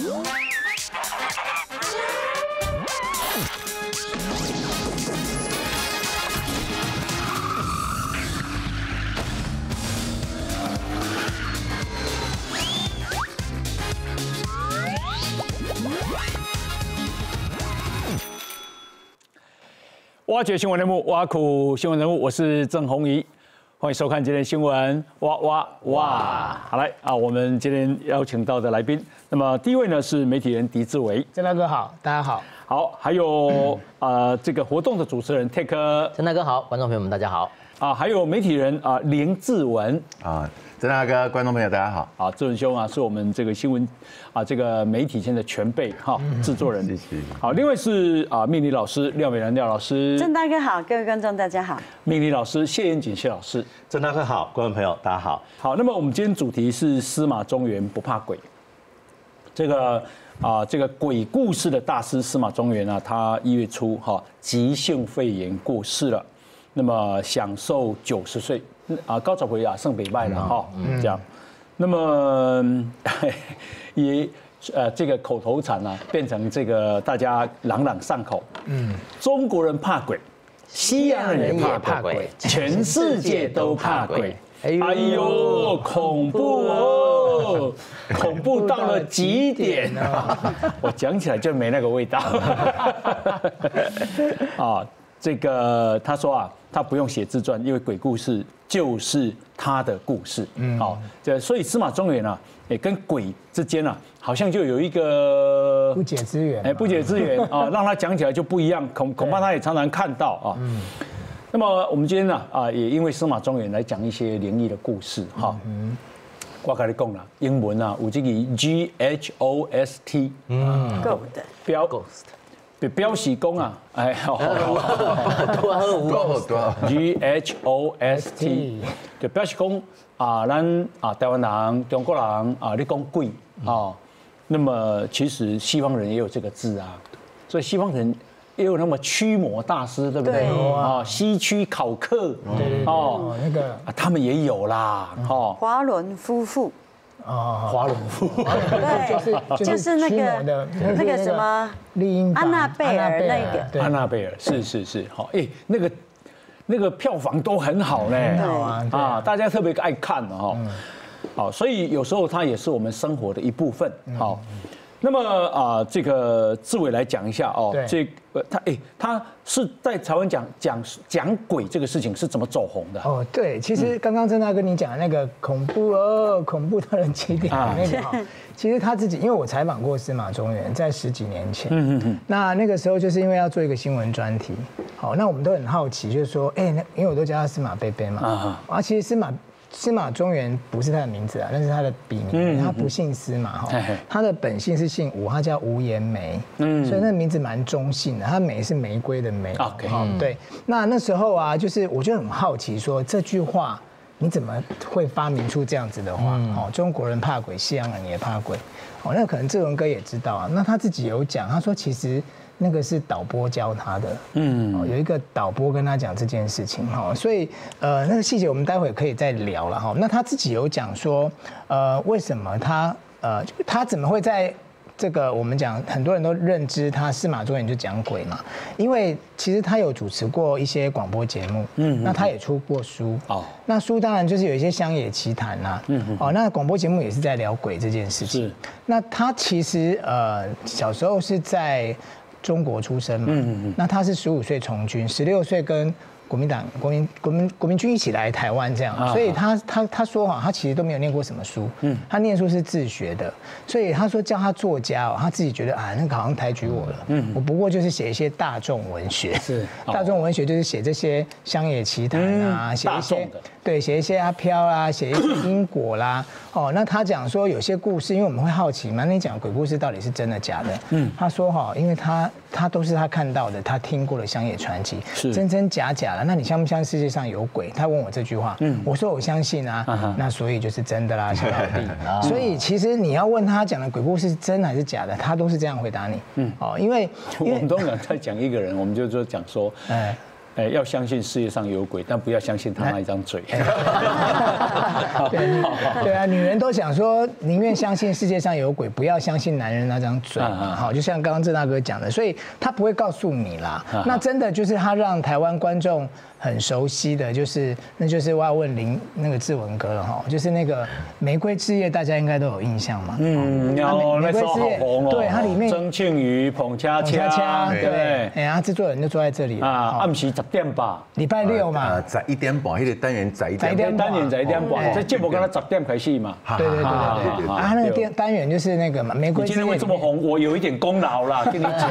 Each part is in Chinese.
挖掘新闻人物，挖苦新闻人物，我是郑弘仪，欢迎收看今天新闻哇哇哇！好来啊，我们今天邀请到的来宾，那么第一位呢是媒体人狄志为， 郑大哥好，大家好。 好，还有这个活动的主持人 Take， 郑大哥好，观众朋友们大家好。 还有媒体人林志文郑大哥，观众朋友大家好。 志文兄是我们这个新闻这个媒体圈的前辈制作人。 谢谢。 好，另外是命理老师廖美兰廖老师。 郑大哥好，各位观众大家好。 命理老师谢延锦谢老师。 郑大哥好，观众朋友大家好。 好，那么我们今天主题是司马中原不怕鬼。这个鬼故事的大师司马中原他1月初急性肺炎过世了，那么享寿90岁。高早回剩北拜了这样，那么也这个口头禅变成这个大家朗朗上口。中国人怕鬼，西洋人也怕鬼，全世界都怕鬼。哎呦，恐怖哦，恐怖到了极点我讲起来就没那个味道这个他说他不用写自传，因为鬼故事就是他的故事。所以司马中原也跟鬼之间好像就有一个不解之缘。 不解之缘让他讲起来就不一样，恐怕他也常常看到那么我们今天也因为司马中原来讲一些灵异的故事我跟你讲啦，英文有这个 GHOST， 表示讲GHOST， 就表示讲咱台湾人、中国人你讲鬼那么其实西方人也有这个字所以西方人也有那么驱魔大师，对不对？西区考克， 那个他们也有啦， 华伦夫妇。 华伦夫妇， 对，就是那个什么安娜贝尔那个， 安娜贝尔是那个票房都很好呢，大家特别爱看所以有时候它也是我们生活的一部分那么这个志伟来讲一下他是在台湾讲鬼这个事情是怎么走红的对，其实刚刚郑大跟你讲的那个恐怖到了极点那个其实他自己，因为我采访过司马中原，在10几年前，那个时候就是因为要做一个新闻专题，那我们都很好奇，就是说因为我都叫他司马贝贝嘛，其实司马中原不是他的名字那是他的笔名，他不姓司马他的本姓是姓吴，他叫吴延梅，所以那名字蛮中性的，他梅是玫瑰的梅。对，那时候就是我就很好奇说这句话你怎么会发明出这样子的话？中国人怕鬼，西洋人也怕鬼。那可能志文哥也知道那他自己有讲，他说其实那个是导播教他的，有一个导播跟他讲这件事情所以那个细节我们待会可以再聊了那他自己有讲说为什么他怎么会在这个我们讲很多人都认知他司马中原就讲鬼嘛，因为其实他有主持过一些广播节目，那他也出过书那书当然就是有一些乡野奇谈那广播节目也是在聊鬼这件事情。那他其实小时候是在中国出生嘛，那他是15岁从军，16岁跟国民党、国民军一起来台湾这样，所以他说他其实都没有念过什么书，他念书是自学的，所以他说叫他作家他自己觉得那个好像抬举我了，我不过就是写一些大众文学，大众文学就是写这些乡野奇谈写一些阿飘写一些因果啦，那他讲说有些故事，因为我们会好奇嘛，那你讲鬼故事到底是真的假的？他说因为他都是他看到的，他听过的乡野传奇，真真假假的。那你相不相信世界上有鬼？他问我这句话，我说我相信那所以就是真的啦，小老弟。所以其实你要问他讲的鬼故事是真还是假的，他都是这样回答你。因为我们通常在讲一个人，我们就讲说， 要相信世界上有鬼，但不要相信他那一张嘴。 对啊，女人都想说宁愿相信世界上有鬼，不要相信男人那张嘴。好，就像刚刚郑大哥讲的，所以他不会告诉你啦。那真的就是他让台湾观众很熟悉的那就是我要问那个志文哥了哈，就是那个玫瑰之夜，大家应该都有印象嘛。 玫瑰之夜好红哦。对， 它里面曾庆瑜、彭恰恰，对不对？ 哎呀，制作人就坐在这里啊，暗时10点吧， 礼拜6嘛， 在1点半，那个单元在1点半， 单元在1点半，这节目刚才10点开始嘛。 对。啊，那个单元就是那个嘛，玫瑰之夜。 今天会这么红，我有一点功劳啦，跟你讲，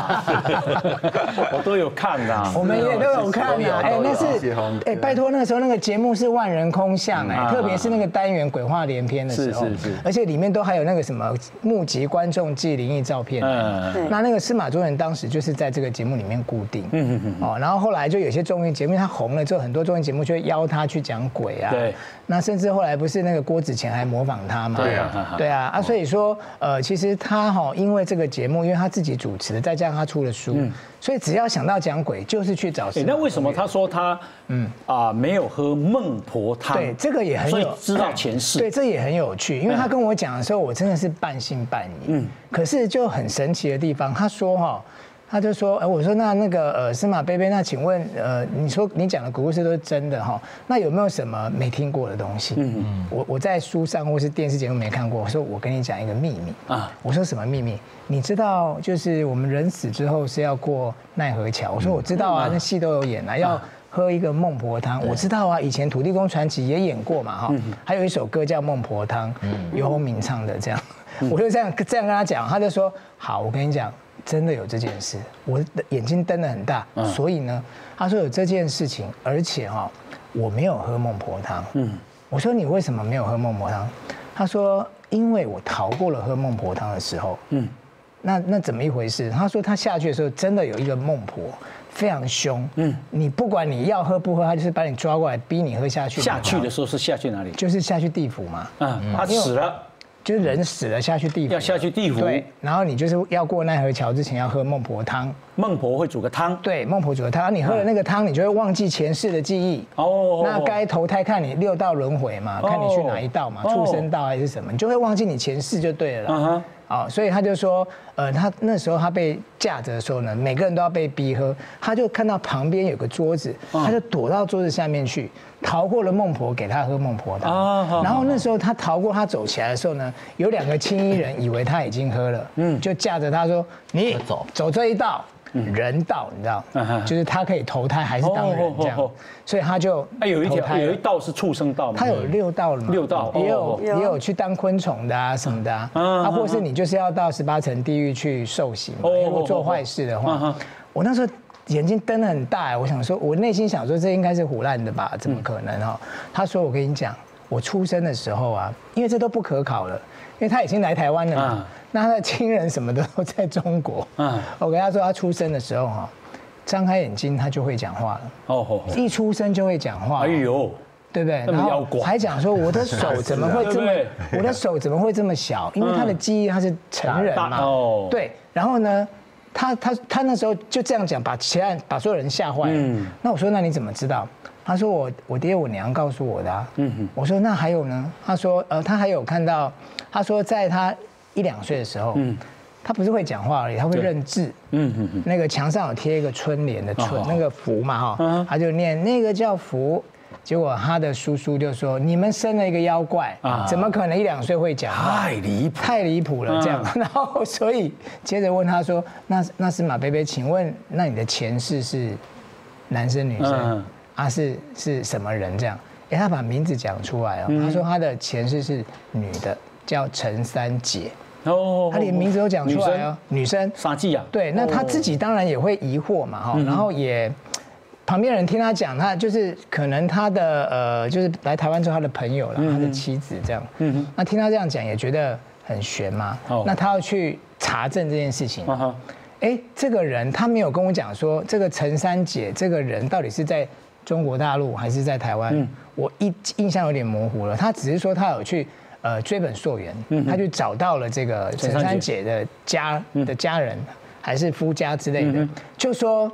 我都有看啦， 我们也都有看啦。哎，那是拜托，那个时候那个节目是万人空巷特别是那个单元鬼话连篇的时候，是，而且里面都还有那个什么募集观众寄灵异照片。那个司马中原当时就是在这个节目里面固定。然后后来就有些综艺节目他红了之后，很多综艺节目就会邀他去讲鬼啊。对。那甚至后来不是那个郭子乾还模仿他嘛？对啊，所以说其实他因为这个节目，因为他自己主持的，再加上他出了书，所以只要想到讲鬼，就是去找。 那为什么他说他没有喝孟婆汤？ 对，这个也很有， 所以知道前世。 对，这也很有趣，因为他跟我讲的时候，我真的是半信半疑。可是就很神奇的地方，他就说，我说那个司马贝贝，那请问你说你讲的鬼故事都是真的哈？那有没有什么没听过的东西？我在书上或是电视节目没看过。我说我跟你讲一个秘密啊。我说什么秘密？你知道就是我们人死之后是要过奈何桥。我说我知道啊，那戏都有演啊，要喝一个孟婆汤。我知道啊，以前土地公传奇也演过嘛哈。还有一首歌叫《孟婆汤》，游鸿明唱的这样。我就这样跟他讲，他就说好，我跟你讲。真的有这件事，我的眼睛瞪得很大，所以呢，他说有这件事情，而且我没有喝孟婆汤。我说你为什么没有喝孟婆汤？他说因为我逃过了喝孟婆汤的时候。那怎么一回事？他说他下去的时候真的有一个孟婆，非常凶。你不管你要喝不喝，他就是把你抓过来逼你喝下去。 下去的时候是下去哪里？ 就是下去地府嘛。 他死了。 就是人死了下去地府， 要下去地府。 对，然后你就是要过奈何桥之前要喝孟婆汤。 孟婆会煮个汤。对， 孟婆煮个汤，你喝了那个汤，你就会忘记前世的记忆。那该投胎看你6道轮回嘛，看你去哪一道嘛，畜生道还是什么，你就会忘记你前世就对了啦。所以他就说，他那时候他被架着的时候呢，每个人都要被逼喝，他就看到旁边有个桌子，他就躲到桌子下面去，逃过了孟婆给他喝孟婆汤。然后那时候他逃过，他走起来的时候呢，有2个青衣人以为他已经喝了，就架着他说：“你走这一道。”人道，你知道，就是他可以投胎还是当人这样，所以他就有一道是畜生道嘛， 他有6道了嘛 ，6道也有去当昆虫的啊什么的啊，或是你就是要到18层地狱去受刑嘛，如果做坏事的话，我那时候眼睛瞪得很大，我想说，我内心想说这应该是唬烂的吧，怎么可能他说我跟你讲，我出生的时候啊，因为这都不可考了，因为他已经来台湾了嘛。那他的亲人什么的都在中国。我跟他说，他出生的时候张开眼睛他就会讲话了。一出生就会讲话。哎呦，对不对？然后还讲说我的手怎么会这么，我的手怎么会这么小？因为他的记忆他是成人嘛。对，然后呢，他那时候就这样讲，把所有人吓坏了。那我说那你怎么知道？他说我爹我娘告诉我的啊。我说那还有呢？他说他还有看到，他说在他1、2岁的时候，他不是会讲话而已，他会认字。那个墙上有贴一个春联的春，那个福嘛他就念那个叫福。结果他的叔叔就说：“你们生了一个妖怪，怎么可能1、2岁会讲话？太离谱了！”这样，然后所以接着问他说：“那司马贝贝，请问那你的前世是男生女生是什么人？”这样，他把名字讲出来他说他的前世是女的。叫陈三姐他连名字都讲出来女生傻记啊。 对，那他自己当然也会疑惑嘛然后也旁边人听他讲，他就是可能他的就是来台湾之后他的朋友啦，他的妻子这样，那听他这样讲也觉得很悬嘛，那他要去查证这件事情。这个人他没有跟我讲说这个陈三姐这个人到底是在中国大陆还是在台湾，我印象有点模糊了。他只是说他有去。追本溯源，他就找到了这个陈三姐的家人，还是夫家之类的，就说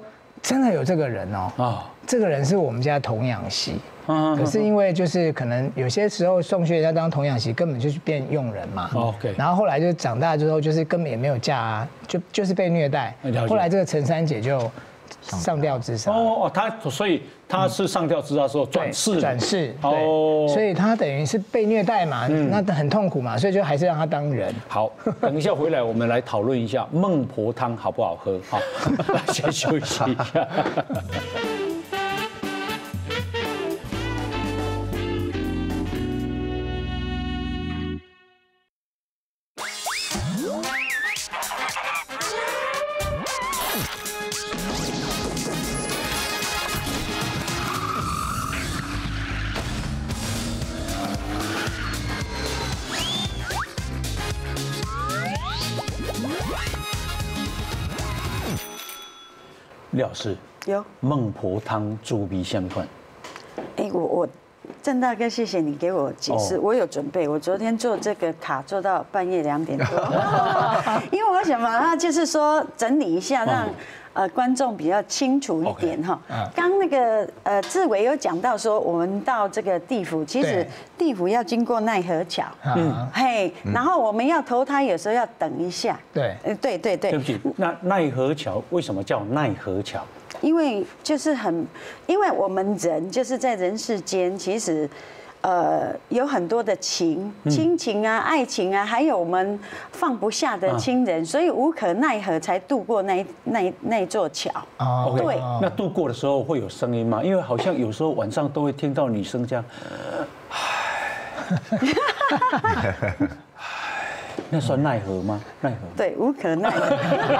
真的有这个人哦，这个人是我们家童养媳。可是因为就是可能有些时候送去人家当童养媳，根本就是变佣人嘛。OK。然后后来就长大之后，就是根本也没有嫁啊，就是被虐待。后来这个陈三姐就上吊自杀。 所以她是上吊自杀之后转世。 对。所以她等于是被虐待嘛，那很痛苦嘛，所以就还是让她当人。 好，等一下回来我们来讨论一下孟婆汤好不好喝。好，先休息一下。廖老师有孟婆汤猪鼻相款。 我郑大哥，谢谢你给我解释，我有准备。我昨天做这个卡做到半夜2点多，因为我想把它就是说整理一下，让观众比较清楚一点哈。刚那个志伟有讲到说，我们到这个地府，其实地府要经过奈何桥，然后我们要投胎，有时候要等一下。对。 对不起，那奈何桥为什么叫奈何桥？ 因为因为我们人就是在人世间，其实有很多的亲情啊、爱情啊，还有我们放不下的亲人，所以无可奈何才渡过那座桥。对。 那渡过的时候会有声音吗？因为好像有时候晚上都会听到女生这样，那算奈何吗？奈何？ 对，无可奈何。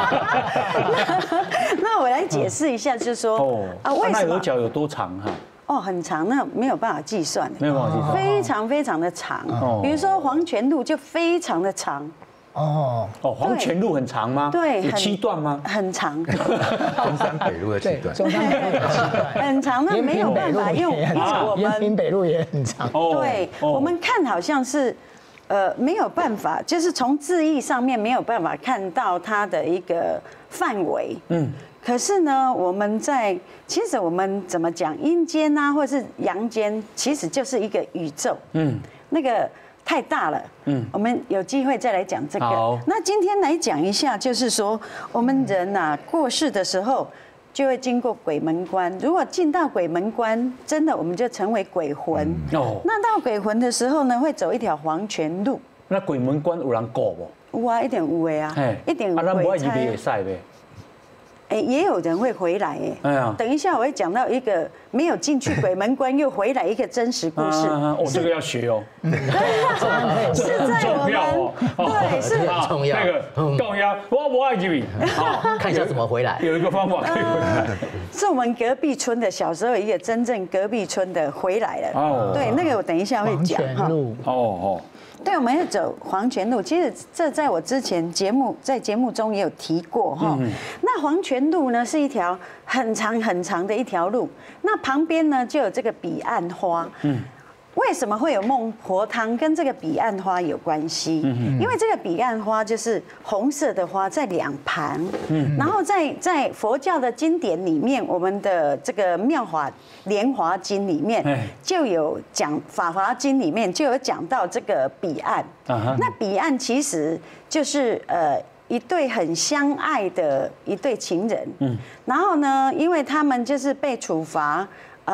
那我来解释一下，就是说，为什么奈何桥有多长哈？ 很长，那没有办法计算， 没有办法计算， 非常非常的长。比如说黄泉路就非常的长。 黄泉路很长吗？ 对， 有7段吗？ 很长。 中山北路的7段， 中山北路有7段， 很长，那没有办法用，因为我们延平北路也很长。 对，我们看好像是。没有办法，就是从字义上面没有办法看到它的一个范围。可是呢，其实我们怎么讲，阴间啊，或者是阳间，其实就是一个宇宙。那个太大了。我们有机会再来讲这个。那今天来讲一下，就是说我们人呐过世的时候。就会经过鬼门关，如果进到鬼门关，真的我们就成为鬼魂。那到鬼魂的时候呢，会走一条黄泉路。 那鬼门关有人过不？ 有啊，一定有的啊，一定有鬼差。也有人会回来等一下我会讲到一个没有进去鬼门关又回来一个真实故事。 这个要学哦。 是在我们对是很重要。 那个高压，我爱吉米。 好，看一下怎么回来。 有一个方法可以回来。 是我们隔壁村的小时候一个真正隔壁村的回来了。对，那个我等一下会讲哈。对，我们要走黄泉路。其实这在我之前节目中也有提过哈。那黄泉路呢是一条很长很长的一条路，那旁边呢就有这个彼岸花。为什么会有孟婆汤？跟这个彼岸花有关系。因为这个彼岸花就是红色的花，在2旁。然后在佛教的经典里面，我们的这个妙法莲华经里面就有讲，法华经里面就有讲到这个彼岸。那彼岸其实就是一对很相爱的一对情人。然后呢，因为他们就是被处罚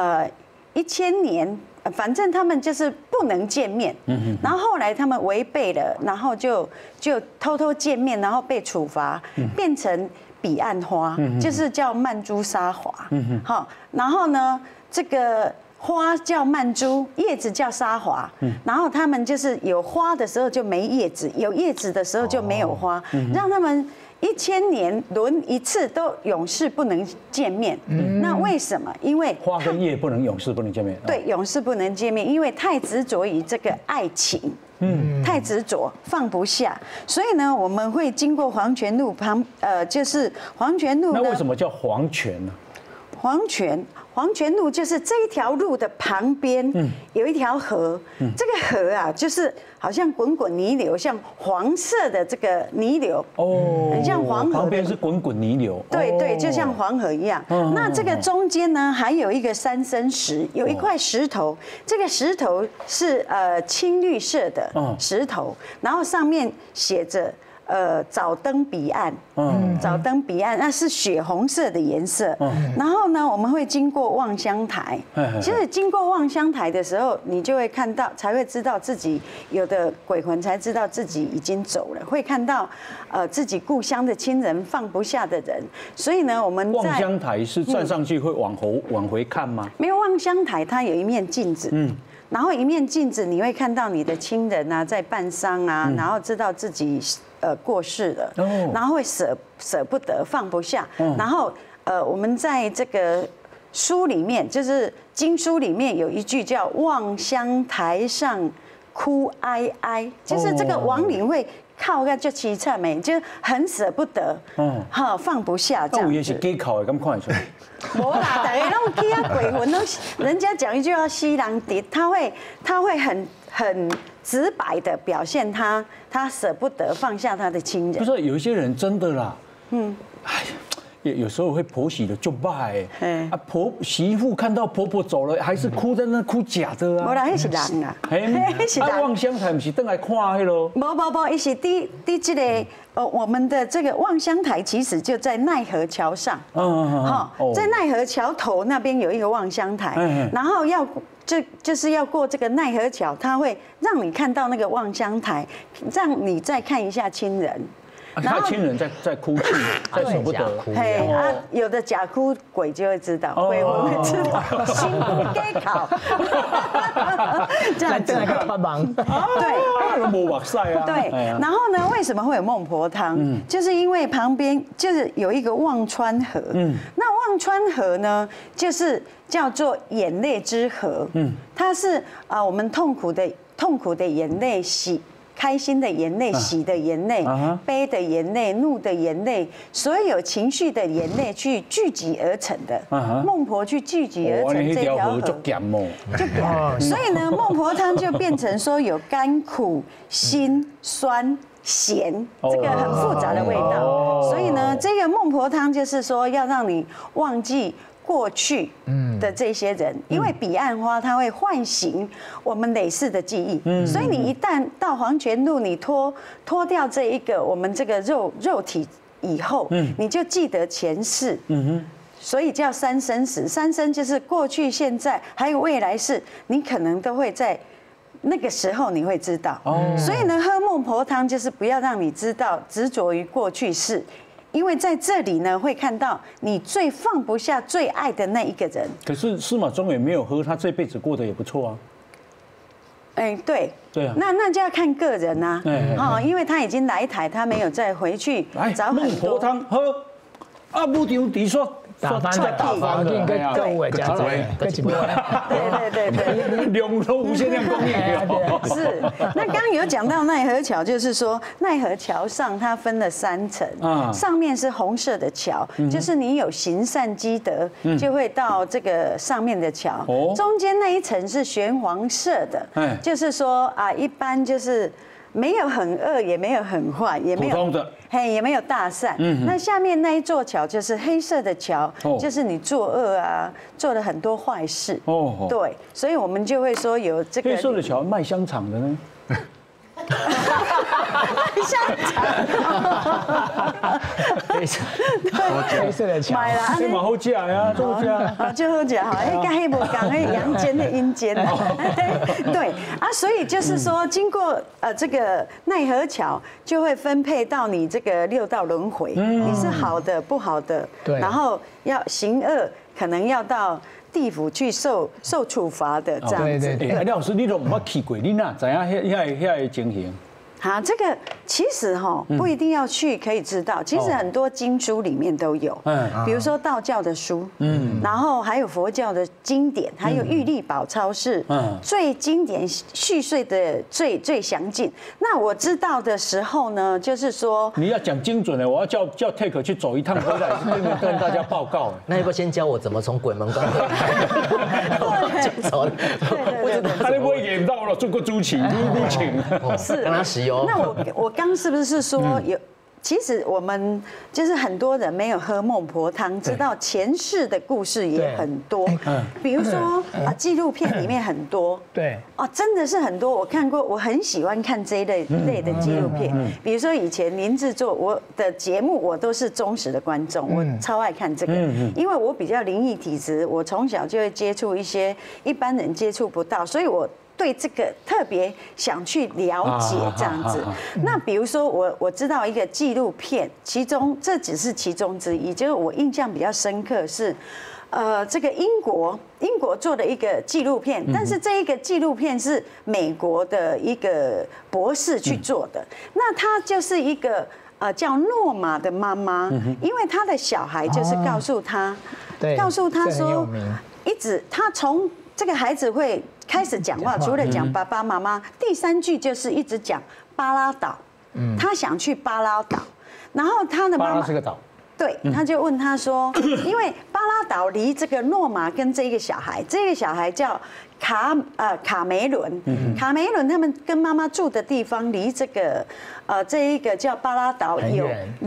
1000年。反正他们就是不能见面，然后后来他们违背了，然后就偷偷见面，然后被处罚，变成彼岸花，就是叫曼珠沙华，好，然后呢，这个花叫曼珠，叶子叫沙华，然后他们就是有花的时候就没叶子，有叶子的时候就没有花，让他们1000年轮一次都永世不能见面。那为什么？因为花跟叶不能永世不能见面。 对，永世不能见面，因为太执着于这个爱情。太执着，放不下，所以呢，我们会经过黄泉路旁，就是黄泉路。 那为什么叫黄泉呢？ 黄泉路就是这一条路的旁边，有一条河，这个河啊，就是好像滚滚泥流，像黄色的这个泥流，很像黄河。 旁边是滚滚泥流。 对，就像黄河一样。那这个中间呢，还有一个三生石，有一块石头，这个石头是青绿色的石头，然后上面写着。早登彼岸，早登彼岸，那是血红色的颜色。然后呢，我们会经过望乡台。其实经过望乡台的时候，你就会看到，才会知道自己有的鬼魂才知道自己已经走了，会看到自己故乡的亲人放不下的人。所以呢，我们望乡台是站上去会往回看吗？ 没有，望乡台它有一面镜子。然后一面镜子，你会看到你的亲人啊，在办丧啊，然后知道自己过世了，然后会舍不得放不下，然后我们在这个书里面，就是经书里面有一句叫“望乡台上哭哀哀”，就是这个亡灵会靠个就凄惨没，就很舍不得，放不下这样子。 也是给考的，咁看出来。 无啦，大家拢去啊，鬼魂都，人家讲一句话，西郎敌，他会很直白的表现他舍不得放下他的亲人。 不是有一些人真的啦，哎。有时候会婆媳的就败啊，媳妇看到婆婆走了，还是哭在那哭假的啊。 无啦，那是人啊， 那是人。望乡台不是登来看迄咯？ 无，伊是第这个我们的这个望乡台其实就在奈何桥上，在奈何桥头那边有一个望乡台，然后就是要过这个奈何桥，它会让你看到那个望乡台，让你再看一下亲人。 他亲人在哭泣，在舍不得。 有的假哭鬼就会知道，鬼魂会知道，辛苦给考。这样子。 对，没目屎啊。 对，然后呢，为什么会有孟婆汤？就是因为旁边就是有一个忘川河。那忘川河呢，就是叫做眼泪之河。它是我们痛苦的眼泪开心的眼泪、喜的眼泪、悲的眼泪、怒的眼泪，所有情绪的眼泪去聚集而成的。孟婆去聚集而成这条河，就咸。所以呢，孟婆汤就变成说有甘苦、辛、酸、咸，这个很复杂的味道。所以呢，这个孟婆汤就是说要让你忘记过去的这些人，因为彼岸花它会唤醒我们累世的记忆，所以你一旦到黄泉路，你脱掉这一个我们这个肉体以后，你就记得前世，所以叫三生石。三生就是过去、现在还有未来世，你可能都会在那个时候你会知道。所以呢，喝孟婆汤就是不要让你知道执着于过去式。因为在这里呢，会看到你最放不下、最爱的那一个人。 可是司马中原没有喝，他这辈子过得也不错啊。 对啊，那就要看个人啊。因为他已经来台，他没有再回去找孟婆汤喝，不丢底说。 打翻跟各位家长， 对， 量都无限量供应。 是，那刚刚有讲到奈何桥，就是说奈何桥上它分了3层，上面是红色的桥，就是你有行善积德，就会到这个上面的桥。中间那一层是玄黄色的，就是说一般就是没有很恶，也没有很坏，也没有普通的。 也没有大善。那下面那一座桥就是黑色的桥，就是你作恶啊，做了很多坏事。对，所以我们就会说有这个黑色的桥卖香肠的呢。 香肠， 黑色的桥， 买啦， 这蛮好吃呀，就好吃， 就好吃哈，跟黑不讲，黑阳间的阴间，对啊，所以就是说，经过这个奈何桥，就会分配到你这个6道轮回，你是好的不好的，然后要行恶，可能要到地府去受处罚的这样子。 对，廖老师，你都唔捌去过，你哪知影遐情形？ 好，这个其实不一定要去可以知道，其实很多经书里面都有，比如说道教的书，然后还有佛教的经典，还有玉历宝钞是最经典续税的最详尽。那我知道的时候呢，就是说你要讲精准的，我要叫 Take 去走一趟回来，跟大家报告。 那要不要先教我怎么从鬼门关走？ 对，他不会演到了做过朱琴， 是让他使用。 那我刚是不是说有？其实我们就是很多人没有喝孟婆汤，知道前世的故事也很多。比如说纪录片里面很多。 对。 哦，真的是很多，我看过，我很喜欢看这一类的纪录片。比如说以前林志做我的节目，我都是忠实的观众，我超爱看这个，因为我比较灵异体质，我从小就会接触一些一般人接触不到，所以我对这个特别想去了解这样子。那比如说我知道一个纪录片，其中这只是其中之一，就是我印象比较深刻是，这个英国做的一个纪录片，但是这一个纪录片是美国的一个博士去做的，那他就是一个叫诺玛的妈妈，因为他的小孩就是告诉他说，一直他从这个孩子会开始讲话，除了讲爸爸妈妈，第3句就是一直讲巴拉岛，他想去巴拉岛，然后他的妈妈巴拉是个岛， 对，他就问他说，因为巴拉岛离这个诺玛跟这个小孩叫卡梅伦，他们跟妈妈住的地方离这个这一个叫巴拉岛有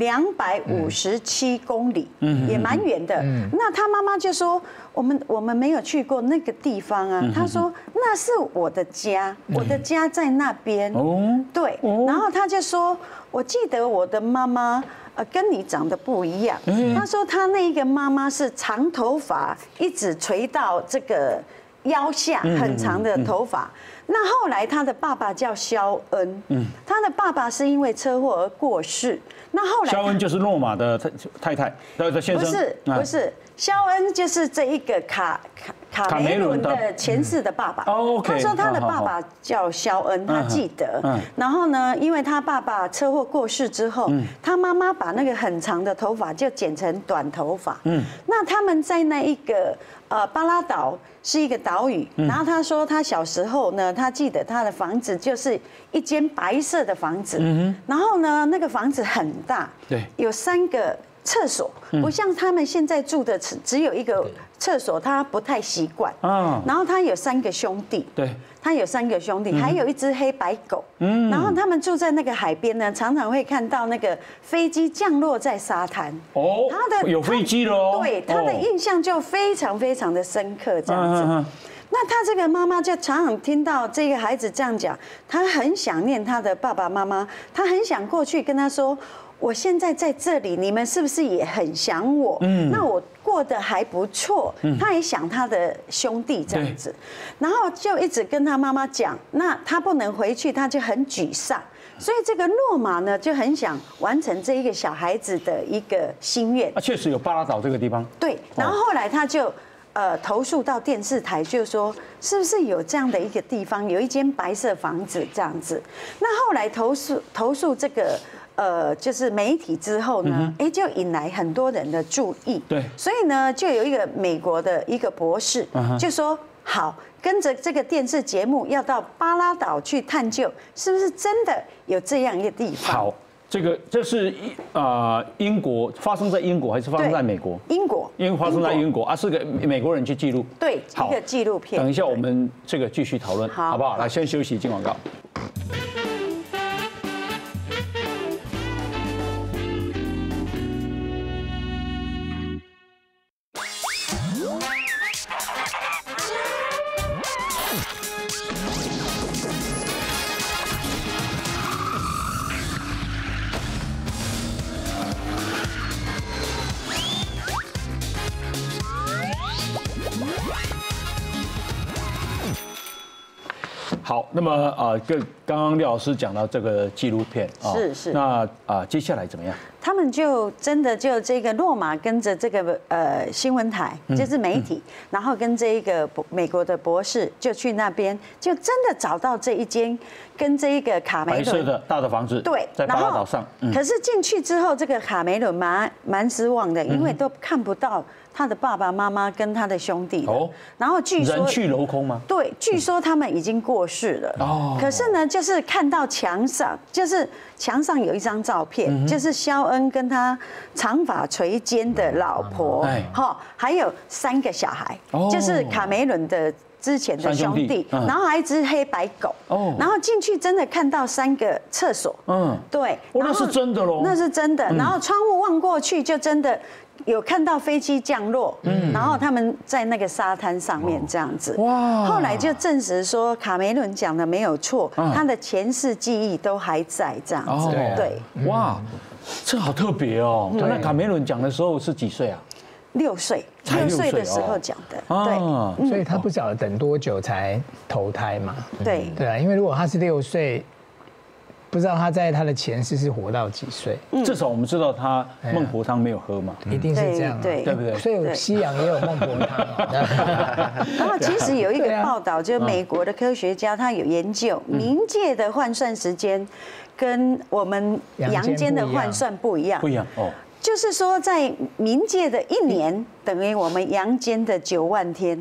257公里，也蛮远的。那他妈妈就说，我们没有去过那个地方啊。他说那是我的家，我的家在那边。对，然后他就说，我记得我的妈妈跟你长得不一样。他说他那个妈妈是长头发，一直垂到这个腰下，很长的头发。那后来他的爸爸叫肖恩，他的爸爸是因为车祸而过世。那后来肖恩就是诺玛的太太的先生， 不是，肖恩就是这一个卡梅伦的前世的爸爸。他说他的爸爸叫肖恩，他记得。然后呢，因为他爸爸车祸过世之后，他妈妈把那个很长的头发就剪成短头发。那他们在那一个巴拉岛是一个岛屿，然后他说他小时候呢，他记得他的房子就是一间白色的房子，然后呢，那个房子很大，对，有3个厕所，不像他们现在住的只有一个厕所，他不太习惯。然后他有3个兄弟，对，他有3个兄弟，还有一只黑白狗。然后他们住在那个海边呢，常常会看到那个飞机降落在沙滩。 有飞机了哦。 对，他的印象就非常非常的深刻，这样子。那他这个妈妈就常常听到这个孩子这样讲，他很想念他的爸爸妈妈，他很想过去跟他说，我现在在这里，你们是不是也很想我？那我过得还不错。他也想他的兄弟这样子，然后就一直跟他妈妈讲，那他不能回去，他就很沮丧。所以这个诺玛呢，就很想完成这一个小孩子的一个心愿。 确实有巴拉岛这个地方。对， 然后后来他就投诉到电视台，就是说是不是有这样的一个地方，有一间白色房子这样子。那后来投诉这个就是媒体之后呢，就引来很多人的注意。对，所以呢，就有一个美国的一个博士就说，好，跟着这个电视节目要到巴拉岛去探究，是不是真的有这样一个地方？好。 这是英国发生在英国还是发生在美国？ 英国， 因为发生在英国是个美国人去记录。 对，一个纪录片。 等一下我们这个继续讨论，好不好？来，先休息，进广告。好， 好，那么跟刚刚廖老师讲到这个纪录片是， 那接下来怎么样？ 他们就真的就这个洛马跟着这个新闻台，就是媒体，然后跟这一个美国的博士就去那边，就真的找到这一间跟这一个卡梅伦白色的大的房子， 对， 在巴拉岛上。 可是进去之后，这个卡梅伦蛮失望的，因为都看不到他的爸爸妈妈跟他的兄弟了。然后据说人去楼空吗？ 对，据说他们已经过世了。哦。可是呢，就是看到墙上有一张照片，就是肖恩跟他长发垂肩的老婆，还有3个小孩，就是卡梅伦的之前的兄弟，然后还有一只黑白狗。然后进去真的看到3个厕所。对。 那是真的喽。 那是真的。然后窗户望过去，就真的有看到飞机降落，然后他们在那个沙滩上面这样子。哇！后来就证实说，卡梅伦讲的没有错，他的前世记忆都还在这样子。对。 哇，这好特别哦。那卡梅伦讲的时候是几岁啊 ？6岁，6岁的时候讲的。 对。所以他不晓得等多久才投胎嘛？ 对。 对啊，因为如果他是6岁。不知道他在他的前世是活到几岁？ 至少我们知道他孟婆汤没有喝嘛， 一定是这样， 对不对？所以西洋也有孟婆汤。 然后其实有一个报道，就美国的科学家他有研究冥界的换算时间跟我们阳间的换算不一样。 不一样哦。 就是说，在冥界的1年等于我们阳间的9万天。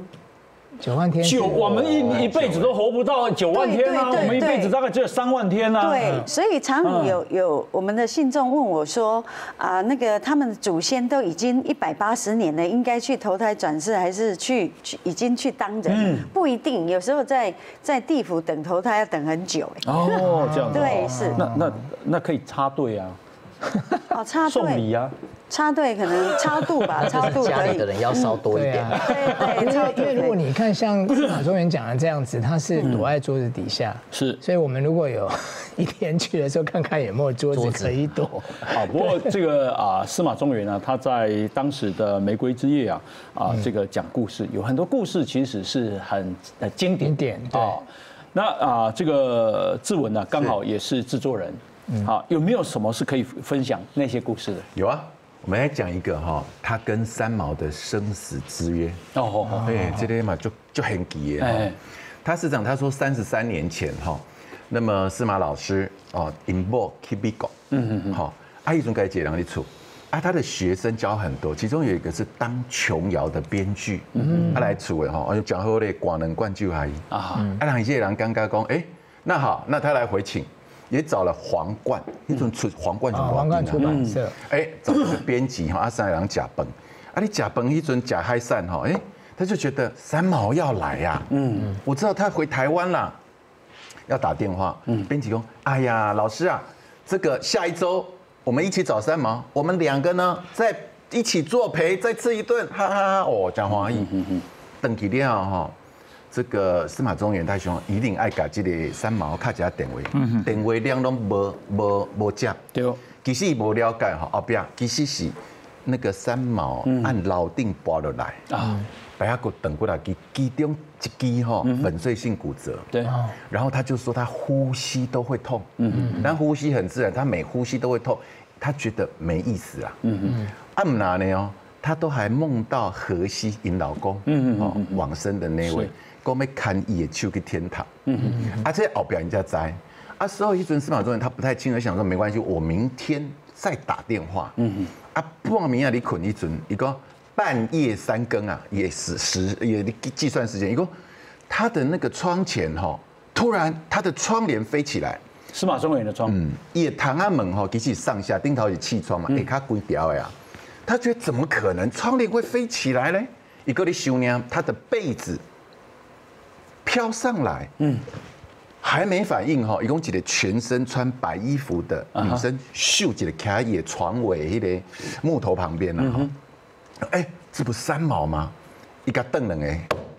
9万天， 我们一辈子都活不到9万天啊，我们一辈子大概只有3万天啊。 对，所以常有我们的信众问我说那个他们的祖先都已经180年了，应该去投胎转世，还是已经去当人？不一定，有时候在地府等投胎要等很久。 哦，这样子。 对，是。 那可以插队啊。 插队。 送礼啊。 插队可能超度吧，超度家里的人要烧多一点。 对， 因为如果你看像司马中原讲的这样子，他是躲在桌子底下， 是， 所以我们如果有一天去的时候，看看有没有桌子可以躲。 好，不过这个司马中原呢，他在当时的玫瑰之夜这个讲故事，有很多故事其实是很经典啊。那这个志文呢，刚好也是制作人，好，有没有什么是可以分享那些故事的？ 有啊。我们来讲一个他跟三毛的生死之约。对，这个嘛就很奇耶。他是讲，他说33年前那么司马老师因某去美国，一种该解人的处，他的学生教很多，其中有一个是当琼瑶的编剧，他来处的就讲好嘞，寡能灌酒而已让一些人尴尬讲，那好，那他来回请。也找了皇冠，一种皇冠出版社， 找了个编辑三个人假崩，你假崩一阵假嗨散他就觉得三毛要来呀，我知道他回台湾啦，要打电话，编辑说，哎呀，老师啊，这个下一周我们一起找三毛，我们2个呢再一起作陪，再吃一顿，哈哈哈，讲华裔，等起了这个司马中原他想一定爱甲这个三毛卡一下电话，电话量拢无接，对，其实伊无了解后壁其实是那个三毛按楼顶拔落来白下骨等过来，其中一支粉碎性骨折，对，然后他就说他呼吸都会痛，但呼吸很自然，他每呼吸都会痛，他觉得没意思啊，按哪呢他都还梦到荷西因老公往生的那位。讲要看伊的手去天堂，这后边人家知，所以一阵司马中原他不太清楚，想说没关系，我明天再打电话，半暝你困一阵，伊讲半夜3更也计算时间，伊讲他的那个窗前突然他的窗帘飞起来， 司马中原的窗， 伊的窗门其实上下顶头是气窗嘛，下卡规条的他觉得怎么可能窗帘会飞起来呢？伊个你想呢，他的被子。飘上来，还没反应一共一个全身穿白衣服的女生，秀一个卡野床尾那个木头旁边了这不是三毛吗？一个瞪人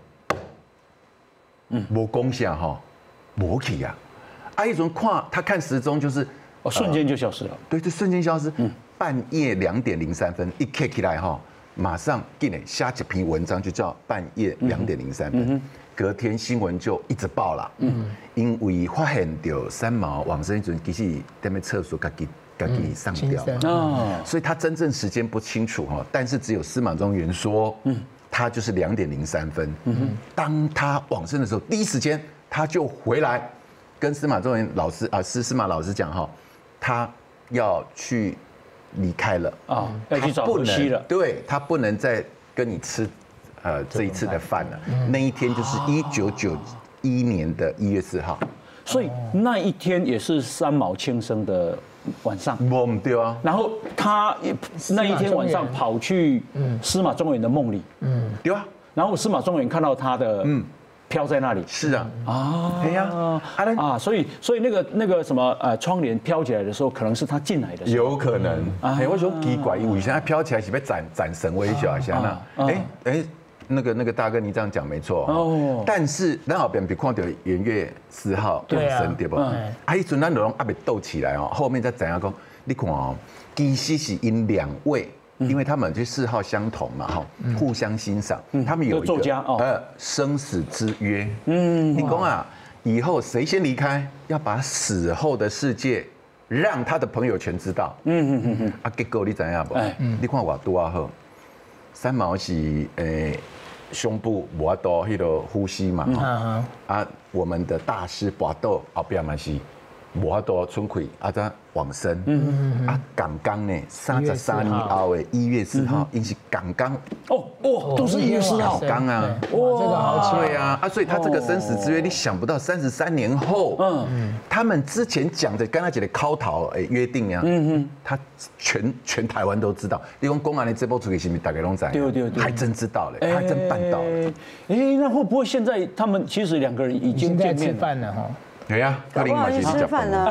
没功下没去呀，一种他看时钟就是瞬间就消失了， 对，就瞬间消失，半夜2点03分一起来马上给你下一篇文章就叫半夜2点03分。 隔天新闻就一直报了，因为发现到三毛往生时其实在那厕所自己上吊，所以他真正时间不清楚哈，但是只有司马中原说，他就是2点03分，当他往生的时候，第一时间他就回来跟司马中原老师司马老师讲哈，他要去离开了啊， 要去找呼吸了， 对他不能再跟你吃这一次的饭了，那一天就是1991年的1月4号， 所以那一天也是三毛轻生的晚上， 对啊。 然后他那一天晚上跑去司马中原的梦里， 对啊。 然后司马中原看到他的飘在那里， 是啊，哎呀， 所以那个什么窗帘飘起来的时候，可能是他进来的时候， 有可能。哎，我说奇怪，因为现在飘起来是被展神威小下那，那个大哥，你这样讲没错哦。但是咱后边别看到元月4号往生对不？一阵咱拢还没斗起来哦，后面再怎样讲？你看哦，其实是因2位，因为他们就嗜好相同嘛，哈，互相欣赏，他们有一个生死之约。你讲啊，以后谁先离开，要把死后的世界让他的朋友全知道。结果你怎样不？你看我多好。三毛是胸部无法度迄个呼吸嘛，我们的大师跋倒后边嘛是无法度喘气，再往生。刚刚呢，33年后的1月4号，因是刚刚都是1月4号， 刚啊， 这个好对啊，所以他这个生死之约，你想不到33年后，他们之前讲的跟他讲的考讨约定啊，他全台湾都知道。你讲公安的这波出去是不是大家都知道？对，还真知道嘞，还真办到了。 那会不会现在他们其实2个人已经见面吃饭了哈？ 对呀， 搞不好去吃饭了，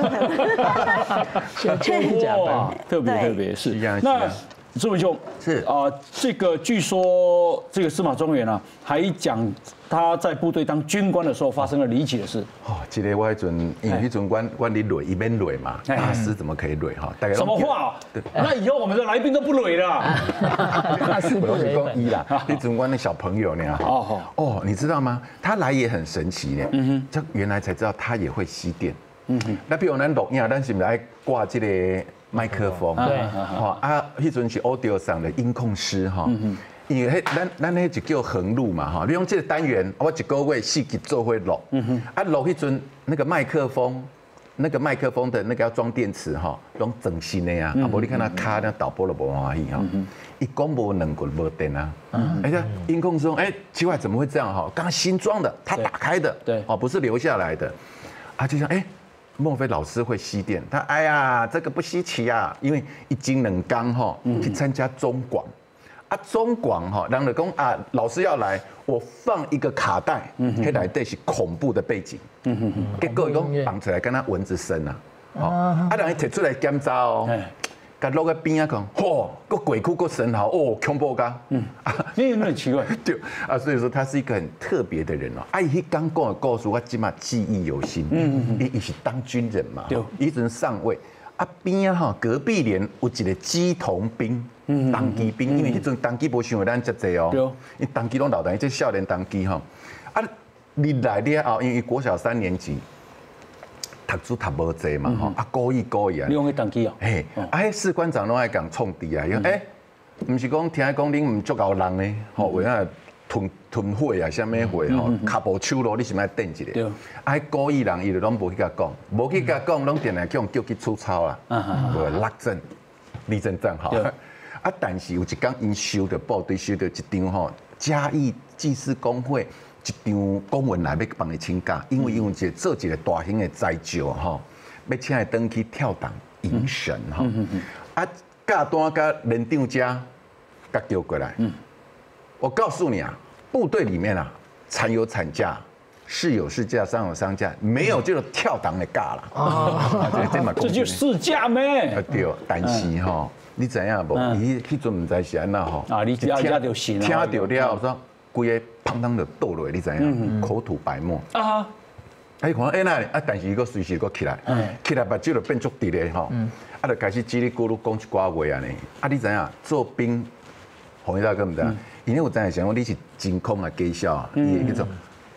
哇，特别是那志文兄是这个据说这个司马中原啊，还讲他在部队当军官的时候发生了离奇的事。 这个我那阵，因为那阵我你累一边累嘛，大师怎么可以累哈？ 什么话？那以后我们的来宾都不累了。 大师不累 1啦，那阵我那小朋友呢？你知道吗？他来也很神奇呢。这原来才知道他也会吸电。那比如咱录影，咱是不是爱挂这个麦克风？ 对， 那阵是 audio 上的音控师哈。因为咱那就叫横录嘛哈，你用这个单元，我1个月4集做会录，录迄阵那个麦克风的那个要装电池哈，拢整新的呀，无你看他卡那导播都无欢喜哈，一讲无2个无电啊，音控说奇怪怎么会这样哈？刚新装的，他打开的，对，不是留下来的，就像莫非老师会吸电？他这个不稀奇啊，因为一斤2缸哈去参加中广。中广哈，人就讲老师要来，我放一个卡带，那内底是恐怖的背景，结果伊讲绑起来跟他蚊子声啊，人伊摕出来检查哦，甲落在边讲，个鬼哭个神嚎，恐怖噶， 你有没有奇怪？ 对所以说他是一个很特别的人哦，伊刚讲的故事我起码记忆犹新，伊是当军人嘛，伊阵上尉。边隔壁连有一个机童兵，当机兵，因为迄阵当机无想到咱遮济哦，因当机拢老大，即少年当机你来了后，因为国小3年级，读书读无济嘛故意你用去当机迄士官长拢爱讲冲敌啊，因为毋是讲听讲恁毋足够人呢，为啊吞火啊，啥物火骹步手路你是咪等一下？故意人伊就拢无去甲讲，无去甲讲，拢定来叫去出操啦，落阵、立正站好。但是有一天因收到部队收到一张嘉义祭祀公会一张公文来要帮伊请假，因为做一个大型的斋醮要请伊登去跳档迎神假单甲连长家甲叫过来。我告诉你啊，部队里面产有产假，士有事假，商有商假，没有这个跳档的假啦。 这就事假咩？ 对，但是你知影无？伊迄阵唔知是安那你听到就信听到了，说规个砰砰就倒落，你知影？口吐白沫伊看那但是伊个随时个起来，起来目睭就变足直的就开始叽里咕噜讲一寡话安尼。你知影做兵，洪一大哥唔知，因为我真系想讲你是真空啊，技巧伊会叫做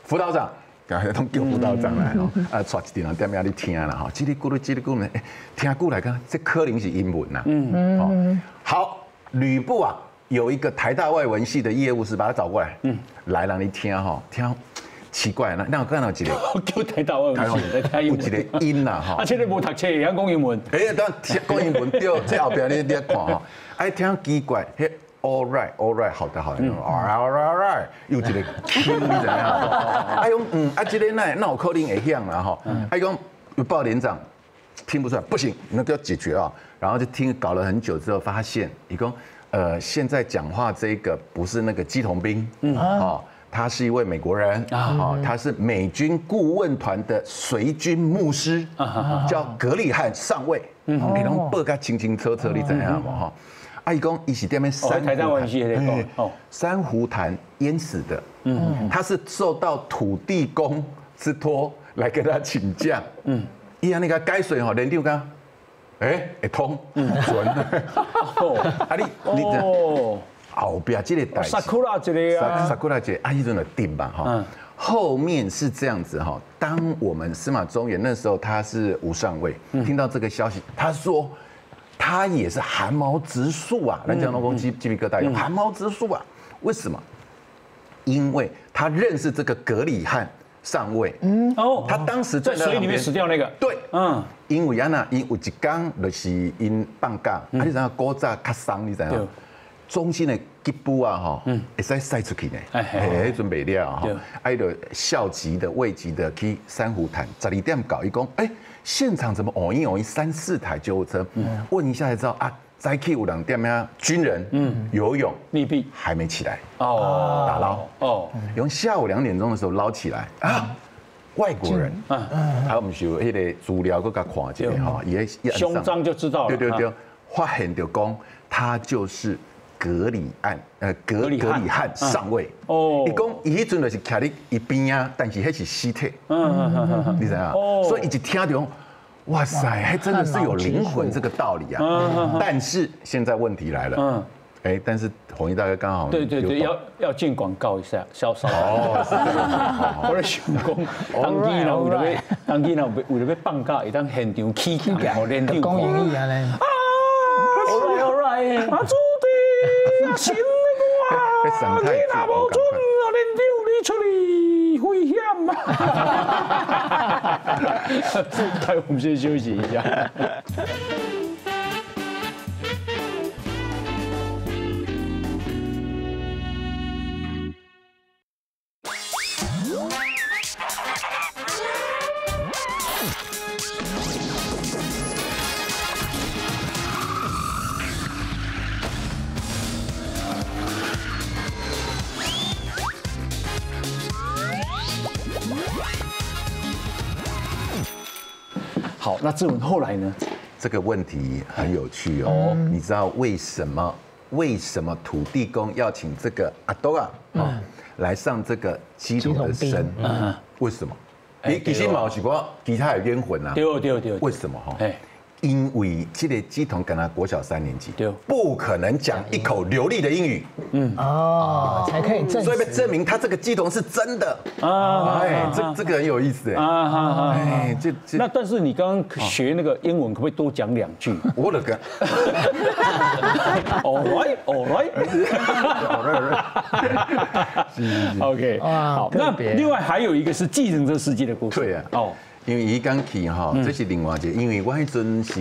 辅导长，赶快通叫辅导长来哦，啊，带一点人踮遐你听啦哈，叽里咕噜叽里咕噜，听过来看，这可能是英文呐。哦，好，吕布啊，有一个台大外文系的业务是把他找过来，来让你听哈，听。奇怪，那我看到一个， 叫台大外文系， 有一个音啦哈， 而且你无读册，会晓讲英文。 当讲英文对，这后边你看哈，哎，听奇怪，嘿 ，all right，好的，all right，有一个听你怎样？哎讲这个那有可能会响啦哈，哎讲报连长听不出来，不行，那个要解决啊。然后就搞了很久之后，发现一共现在讲话这个不是那个基统兵，他是一位美国人啊，他是美军顾问团的随军牧师，叫格里汉上尉，然后报个清清楚楚，你怎样嘛哈？阿姨公一起店面珊瑚潭淹死的，他是受到土地公之托来跟他请假，伊安那个改水哈，连丢刚，会通准，啊你后边这个代志， 萨库拉这个啊， 萨库拉这个啊，一种的定吧哈。后面是这样子哈，当我们司马中原那时候他是吴上尉，听到这个消息，他说他也是汗毛直竖啊，南江龙宫鸡皮疙瘩有汗毛直竖啊，为什么？因为他认识这个格里汉上尉，他当时在水里面死掉那个， 对，因为安因有一天就是因放假，你知道古早较松，你知道？中心的吉布啊，哈，会使晒出去呢，迄阵袂了哈，挨着校级的、尉级的去珊瑚潭12点搞一公，现场怎么偶一3、4台救护车？问一下才知道啊，再去有2点呀，军人游泳溺毙还没起来打捞用下午2点钟的时候捞起来啊。外国人，他们是有迄个资料，佮甲看一下哈，也胸章就知道了。 对，发现就讲他就是格里汉上尉。伊讲伊迄阵就是徛伫伊边啊，但是迄是尸体。你知影？所以一听到讲，哇塞，还真的是有灵魂这个道理啊。但是现在问题来了。但是弘毅大哥刚好对，要进广告一下，稍稍。我咧想讲，当机呢为了要放假，会当现场起起来，我连长讲英语啊咧。 all right， 啊朱棣啊，神的我，你若无准啊，连长你出去危险啊！我们先休息一下。好，那志文后来呢？ 这个问题很有趣哦。你知道为什么土地公要请这个阿多啊来上这个基统的身？为什么？其实嘛是讲其他的冤魂啊。 对。 为什么哈？因为这个基统跟他国小3年级，不可能讲一口流利的英语， 才可以证实， 所以被证明他这个基统是真的这个很有意思那但是你刚刚学那个英文，可不可以多讲2句？ 我的个 ，all right， OK， 好，那另外还有一个是计程车司机的故事， 对啊，因为伊刚去哈，这是另外一个，因为我迄阵是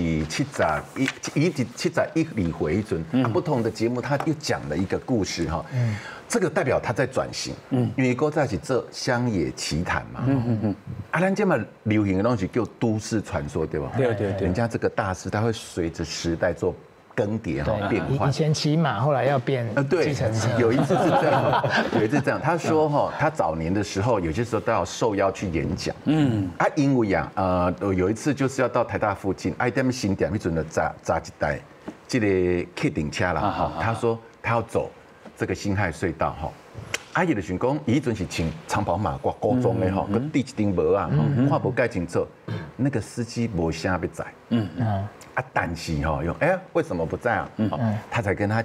71里回阵，不同的节目他又讲了一个故事哈，这个代表他在转型，因为搁在一起做乡野奇谈嘛，咱这么流行的东西叫都市传说对吧？ 对， 人家这个大师他会随着时代做更迭变化。 以前骑马，后来要变计程车。 有一次是这样，他说他早年的时候，有些时候都要受邀去演讲。因为有一次就是要到台大附近，他们新店那阵的扎一台这个客顶车啦，他说他要走这个辛亥隧道阿姨的想讲，伊迄阵是穿长袍马褂高中的个戴一顶帽啊，看无介清楚，那个司机无声要载。但是为什么不在啊？他才跟他讲，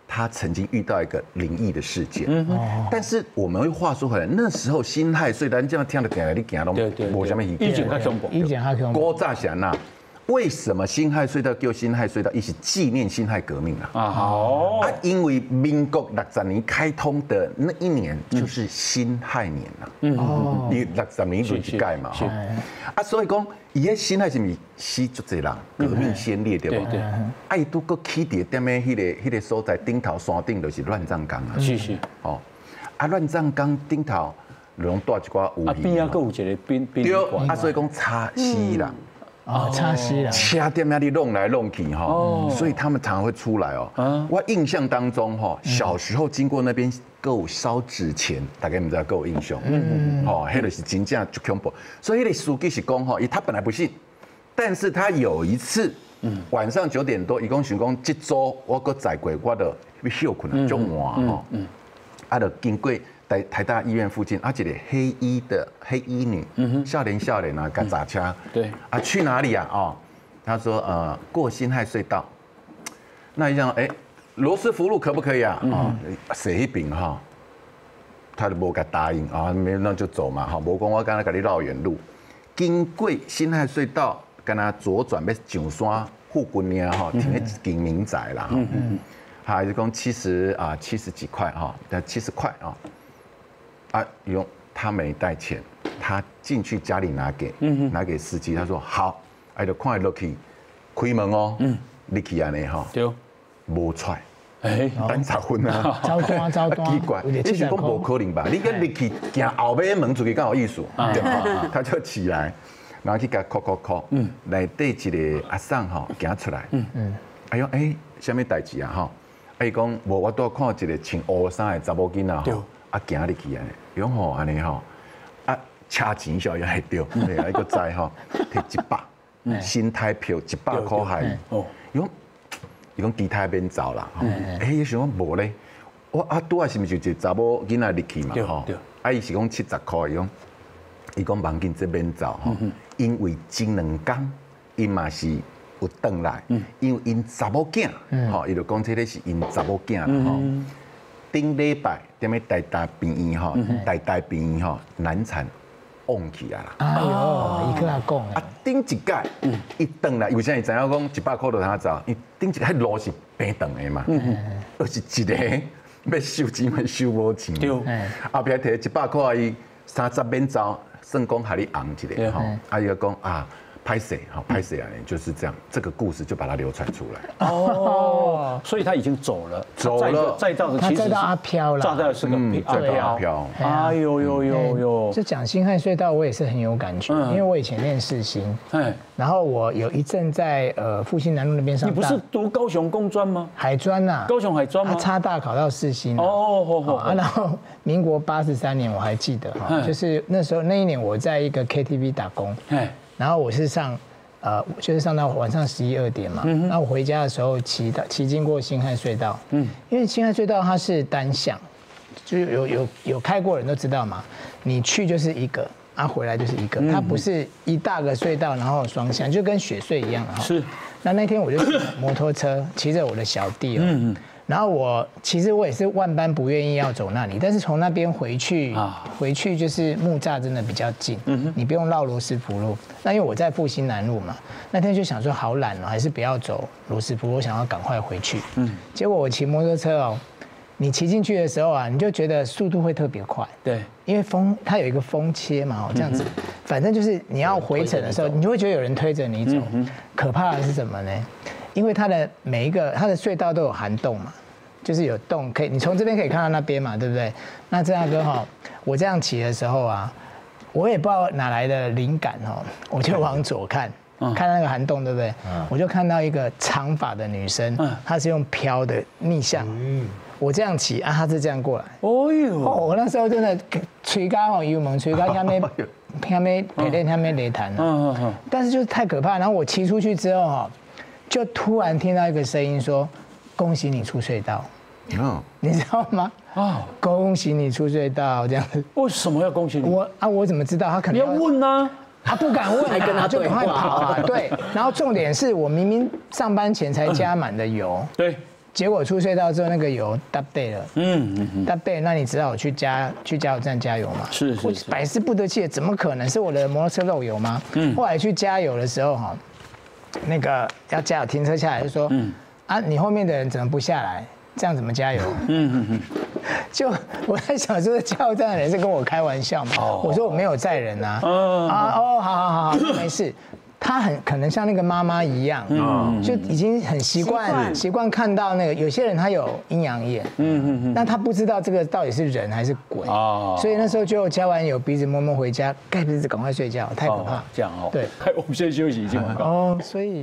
他曾经遇到一个灵异的事件。但是我们会话说回来，那时候辛亥隧道，你这样听得起来，你行都无什么意见。 以前较恐怖， 以前较恐怖。 郭乍祥呐，为什么辛亥隧道叫辛亥隧道？一起纪念辛亥革命啊！好啊，因为民国60年开通的那一年就是辛亥年呐。你60年轮一届嘛，啊，所以讲，伊迄辛亥是咪死足侪人，革命先烈对不？对。啊，伊都搁起伫踮咧迄个所在顶头山顶，就是乱葬岗啊。 是。 哦，啊，乱葬岗顶头拢带一寡武器。啊， 边啊，搁有一个宾馆。啊，所以讲差死人。 差死人。 车店那里弄来弄去哈，所以他们常常会出来哦。我印象当中哈，小时候经过那边够烧纸钱，大概你知道够印象。哦，迄个是真正就恐怖。所以迄个司机是讲哈，他本来不信，但是他有一次晚上9点多，伊讲想讲这周我搁载过，我就要休困啊，就晚哈。啊，就经过台大医院附近，一个黑衣女，少年啊，赶砸车， 对， 啊，去哪里啊？哦，他说过辛亥隧道。那一样，罗斯福路可不可以啊？写一饼哈，他就无甲答应啊，没那就走嘛，哈，无讲我刚才给你绕远路，经过辛亥隧道，跟他左转要上山富军呀，哈，停喺一间民宅啦，还是讲70几块哈，70块啊。啊，用他没带钱，他进去家里拿给司机，他说好，哎，就看落去，开门哦，你去安尼哈，对，无出，等10分啊， 糟糕， 奇怪，你是讲无可能吧？你跟你去行后尾门出去刚好意思，对吧？他就起来，然后去甲敲，内底一个阿桑哈行出来，哎呦，什么代志啊哈？伊讲无，我拄看一个穿乌衫的查某囡仔哈。啊，行入去安尼，用吼安尼吼，啊，车钱小也会丢，对啊，一个在吼，摕100，新台票100块海，哦，伊讲其他免走啦，伊想讲无咧，我拄仔是毋是就一个查某囡仔入去嘛，吼，啊，伊是讲70块，伊讲忙紧这免走吼，因为前2天，因嘛是有转来，因为因查某囝，吼，伊就讲这个是因查某囝啦，吼。顶礼拜踮咧台大病院吼，台大病院吼难产往去啊啦。 哎呦，伊跟他讲啊，顶一届伊转来，有啥伊知影讲100块就他走，伊顶一迄路是平长的嘛，而是一个要收钱要收无钱，后壁摕100块伊30免走，算讲害你红一个吼，啊伊就讲啊。拍谁啊？就是这样，这个故事就把它流传出来。 哦，所以他已经走了，再造的其实阿飘了， 炸掉是个阿飘。哎呦！ 这讲辛亥隧道，我也是很有感觉，因为我以前念世新，然后我有一阵在复兴南路那边上。 你不是读高雄工专吗？ 海专呐， 高雄海专吗？ 他插大考到世新。哦，然后民国83年我还记得哈，就是那时候那一年我在一个 KTV 打工。然后我是就是上到晚上11、2点嘛。那我回家的时候骑经过辛亥隧道。因为辛亥隧道它是单向，就是有开过人都知道嘛。你去就是一个，回来就是一个，它不是一大个隧道然后双向，就跟雪隧一样哈。是。那天我就骑摩托车，骑着我的小弟然后其实我也是万般不愿意要走那里，但是从那边回去就是木栅真的比较近，你不用绕罗斯福路。那因为我在复兴南路嘛，那天就想说好懒还是不要走罗斯福路，我想要赶快回去。结果我骑摩托车你骑进去的时候你就觉得速度会特别快。对，因为它有一个风切嘛，这样子，反正就是你要回程的时候，你就会觉得有人推着你走。可怕的是什么呢？因为它的每一个它的隧道都有涵洞嘛，就是有洞你从这边可以看到那边嘛，对不对？那这样哥我这样骑的时候我也不知道哪来的灵感我就往左看那个涵洞，对不对？我就看到一个长发的女生，她是用飘的逆向，我这样骑她是这样过来。我那时候真的吹咖油门吹咖下面雷弹但是就是太可怕。然后我骑出去之后就突然听到一个声音说：“恭喜你出隧道。”你知道吗？恭喜你出隧道这样子。 为什么要恭喜你？ 我怎么知道？他可能你要问啊， 他不敢问， 还跟他就赶快跑对，然后重点是我明明上班前才加满的油， 对， 结果出隧道之后那个油搭背了，搭背，那你只好去加油站加油嘛。 是， 百思不得其解，怎么可能是我的摩托车漏油吗？后来去加油的时候哈，那个要加油停车下来就说，你后面的人怎么不下来？这样怎么加油？就我在想说，加油站的人是跟我开玩笑嘛？我说我没有载人啊。好，没事。他很可能像那个妈妈一样，就已经很习惯看到那个有些人他有阴阳眼，但他不知道这个到底是人还是鬼，所以那时候就加完油，鼻子摸摸回家，盖鼻子赶快睡觉，太可怕。 这样哦， 对， 我们先休息一下。 所以。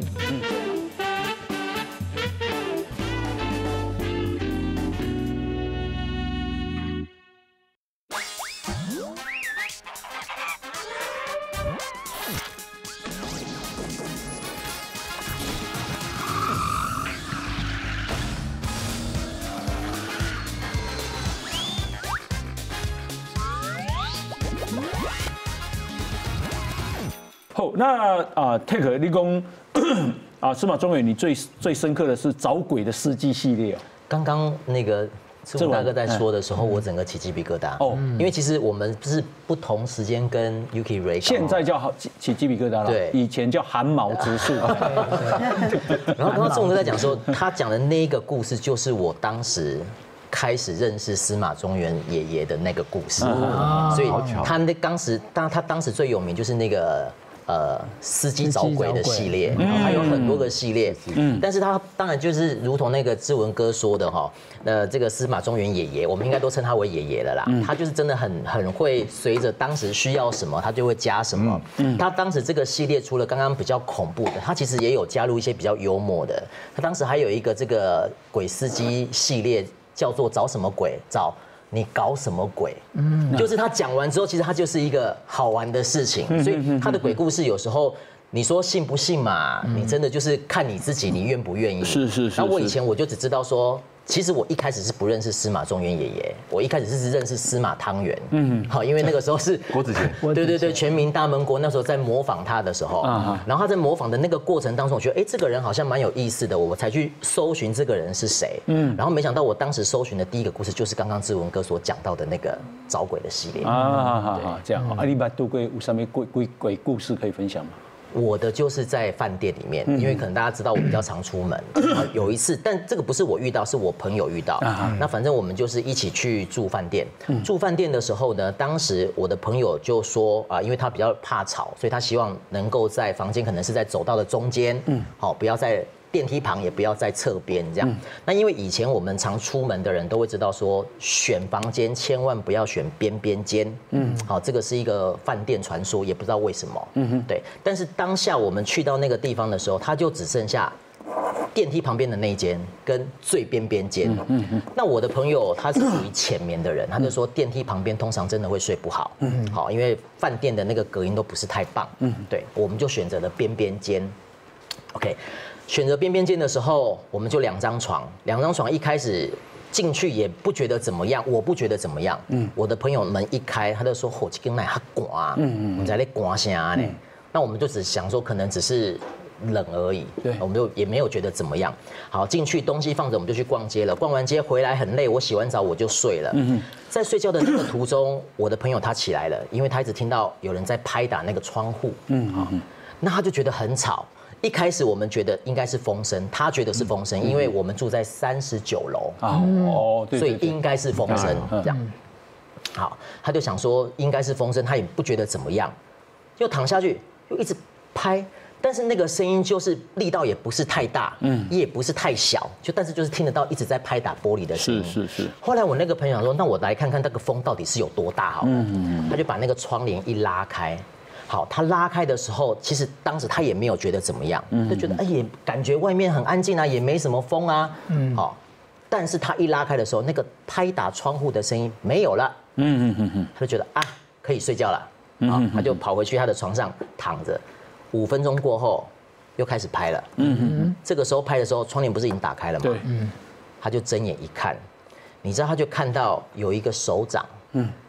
那Take 立功司马中原，你最深刻的是找鬼的司机系列哦。 刚刚那个志文大哥在说的时候，我整个起鸡皮疙瘩哦，因为其实我们是不同时间跟 Yuki Ray， 现在叫起鸡皮疙瘩了，对，以前叫汗毛直竖。 然后刚刚志文哥在讲说，他讲的那一个故事，就是我当时开始认识司马中原爷爷的那个故事，所以他当时最有名就是那个。司机找鬼的系列，然后还有很多个系列，但是他当然就是如同那个志文哥说的哈，这个司马中原爷爷，我们应该都称他为爷爷了啦，他就是真的很会随着当时需要什么，他就会加什么。他当时这个系列除了刚刚比较恐怖的，他其实也有加入一些比较幽默的。他当时还有一个这个鬼司机系列，叫做找什么鬼找。你搞什么鬼？就是他讲完之后，其实他就是一个好玩的事情，所以他的鬼故事有时候你说信不信嘛？你真的就是看你自己，你愿不愿意？是。然后我以前我就只知道说，其实我一开始是不认识司马中原爷爷，我一开始是认识司马汤圆。好，因为那个时候是郭子乾， 对，全民大闷锅那时候在模仿他的时候，然后他在模仿的那个过程当中，我觉得这个人好像蛮有意思的，我才去搜寻这个人是谁。然后没想到我当时搜寻的第一个故事就是刚刚志文哥所讲到的那个找鬼的系列。 这样。你把杜龟有上面鬼故事可以分享吗？ 我的就是在饭店里面，因为可能大家知道我比较常出门。然后有一次，但这个不是我遇到，是我朋友遇到。那反正我们就是一起去住饭店。住饭店的时候呢，当时我的朋友就说因为他比较怕吵，所以他希望能够在房间，可能是在走道的中间，好，不要在电梯旁，也不要在侧边这样。那因为以前我们常出门的人都会知道说，选房间千万不要选边间。好，这个是一个饭店传说，也不知道为什么。对。但是当下我们去到那个地方的时候，它就只剩下电梯旁边的那一间跟最边间。那我的朋友他是属于浅眠的人，他就说电梯旁边通常真的会睡不好。好，因为饭店的那个隔音都不是太棒。对，我们就选择了边间。OK。选择边间的时候，我们就2张床一开始进去也不觉得怎么样，我不觉得怎么样。我的朋友门一开，他就说：“吼，这间奶哈寒，我们在那寒啥呢？”那我们就只想说，可能只是冷而已。对，我们就也没有觉得怎么样。好，进去东西放着，我们就去逛街了。逛完街回来很累，我洗完澡我就睡了。在睡觉的那个途中，我的朋友他起来了，因为他一直听到有人在拍打那个窗户。那他就觉得很吵。一开始我们觉得应该是风声，他觉得是风声，因为我们住在39楼所以应该是风声这样。好，他就想说应该是风声，他也不觉得怎么样，就躺下去，又一直拍，但是那个声音就是力道也不是太大，也不是太小，但是就是听得到一直在拍打玻璃的声音。是。后来我那个朋友说，那我来看看那个风到底是有多大好了。他就把那个窗帘一拉开。好，他拉开的时候，其实当时他也没有觉得怎么样，就觉得也感觉外面很安静啊，也没什么风啊。好，但是他一拉开的时候，那个拍打窗户的声音没有了。他就觉得可以睡觉了。他就跑回去他的床上躺着。5分钟过后，又开始拍了。这个时候拍的时候，窗帘不是已经打开了吗？他就睁眼一看，你知道，他就看到有一个手掌。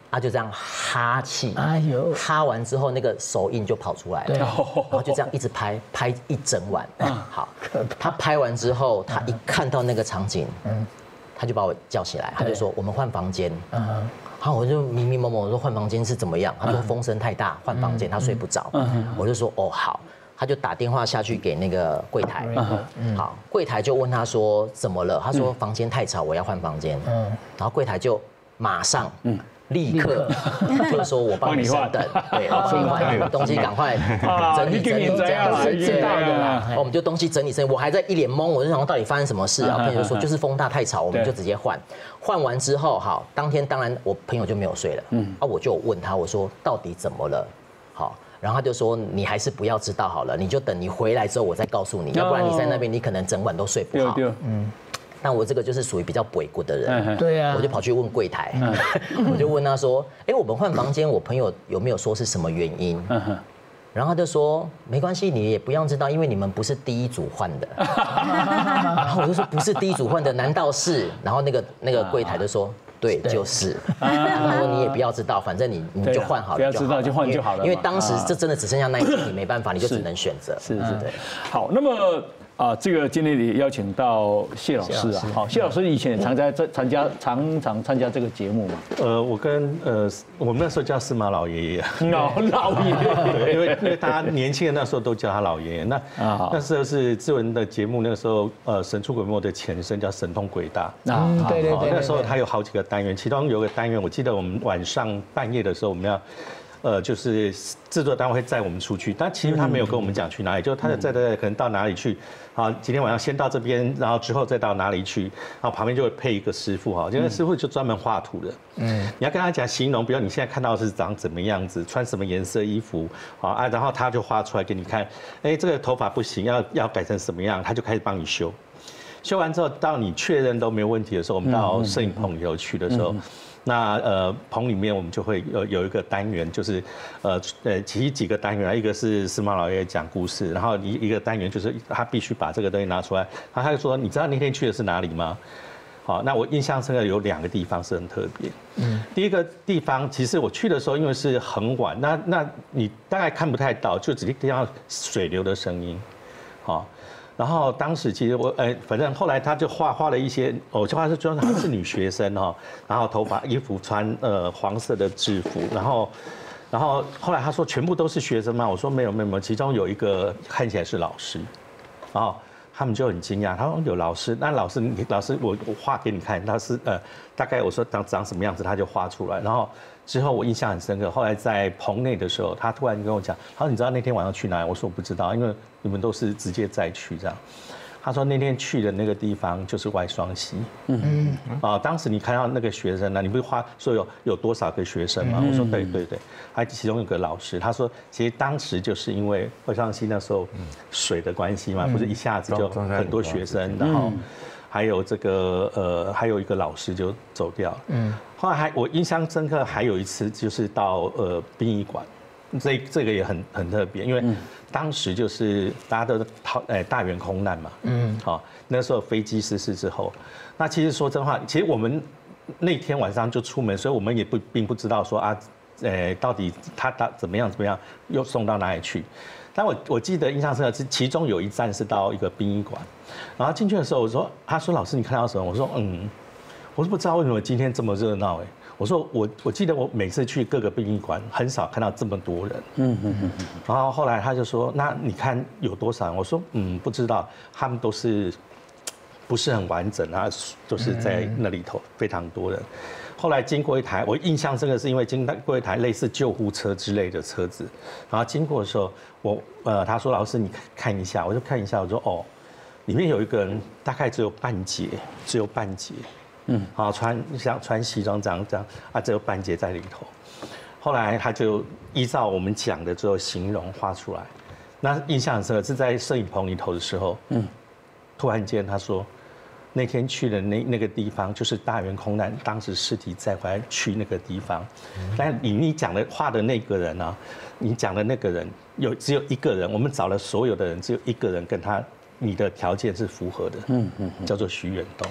他就这样哈气，哎呦，哈完之后那个手印就跑出来了，然后就这样一直拍一整晚。好，他拍完之后，他一看到那个场景，他就把我叫起来，他就说我们换房间。然后我就迷迷蒙蒙，我说换房间是怎么样？他说风声太大，换房间，他睡不着。我就说哦好，他就打电话下去给那个柜台。好，柜台就问他说怎么了？他说房间太吵，我要换房间。然后柜台就马上。立刻就是说我帮你升等，对，我帮你换东西，赶快整理整理这样子，知道的啦。我们就东西整理整理，我还在一脸懵，我就想到底发生什么事啊？朋友就说就是风大太吵，我们就直接换。换完之后，好，当天当然我朋友就没有睡了，我就问他，我说到底怎么了？好。然后他就说：“你还是不要知道好了，你就等你回来之后我再告诉你，要不然你在那边你可能整晚都睡不好。”那我这个就是属于比较鬼骨的人，对啊，我就跑去问柜台，我就问他说：“哎，我们换房间，我朋友有没有说是什么原因？”然后他就说：“没关系，你也不用知道，因为你们不是第一组换的。”然后我就说：“不是第一组换的，难道是？”然后那个柜台就说。对，就是。他说你也不要知道，反正你就换好了， 不要知道就换就好了。 因为当时这真的只剩下那一天，你没办法，你就只能选择。 是。好，那么这个今天也邀请到谢老师啊。好，谢老师以前也常常参加这个节目嘛。 我们那时候叫司马老爷爷。 老爷爷。 因为大家年轻人那时候都叫他老爷爷。那时候是志文的节目，那个时候神出鬼没的前身叫神通鬼大。 对。 那时候他有好几个单元，其中有个单元，我记得我们晚上半夜的时候，我们要，就是制作单位会载我们出去，但其实他没有跟我们讲去哪里，就他载可能到哪里去，好，今天晚上先到这边，然后之后再到哪里去，然后旁边就会配一个师傅哈，这个师傅就专门画图的，你要跟他讲形容，比如你现在看到的是长怎么样子，穿什么颜色衣服，好然后他就画出来给你看，哎，这个头发不行，要改成什么样，他就开始帮你修。修完之后，到你确认都没有问题的时候，我们到摄影棚里头去的时候，那棚里面我们就会有一个单元，就是其实几个单元，一个是司马老爷讲故事，然后一个单元就是他必须把这个东西拿出来，然后他就说，你知道那天去的是哪里吗？好，那我印象深刻有2个地方是很特别。第一个地方，其实我去的时候，因为是很晚，那你大概看不太到，就只听到水流的声音，好。然后当时其实反正后来他就画了一些，我就画是女学生哈，然后头发衣服穿黄色的制服，然后后来他说全部都是学生吗？我说没有，其中有一个看起来是老师，然后他们就很惊讶，他说有老师，那老师我画给你看，他是大概我说长什么样子，他就画出来，然后。之后我印象很深刻，后来在棚内的时候，他突然跟我讲，他说你知道那天晚上去哪里？我说我不知道，因为你们都是直接再去这样。他说那天去的那个地方就是外双溪。当时你看到那个学生呢，你不是说有多少个学生吗？我说对，还其中有个老师，他说其实当时就是因为外双溪那时候水的关系嘛，不是一下子就很多学生，然后。还有这个还有一个老师就走掉了。后来我印象深刻，还有一次就是到殡仪馆，这个也很特别，因为当时就是大家都大圆空难嘛。好，那时候飞机失事之后，那其实说真话，其实我们那天晚上就出门，所以我们也并不知道说到底他怎么样又送到哪里去。但我记得印象深刻是其中有一站是到一个殡仪馆，然后进去的时候他说老师你看到什么？我说我是不知道为什么今天这么热闹哎。我说我记得我每次去各个殡仪馆很少看到这么多人。然后后来他就说那你看有多少人？我说不知道，他们都是不是很完整啊，就是在那里头非常多人。后来经过一台，我印象深刻是因为经过一台类似救护车之类的车子，然后经过的时候，他说老师你看一下，我就看一下，我说里面有一个人大概只有半截，好穿西装这样只有半截在里头。后来他就依照我们讲的之后形容画出来，那印象很深刻是在摄影棚里头的时候，突然间他说。那天去的那个地方就是大圆空难，当时尸体载回来去那个地方，但你讲的画的那个人啊，你讲的那个人只有一个人，我们找了所有的人，只有一个人跟你的条件是符合的，叫做徐远东。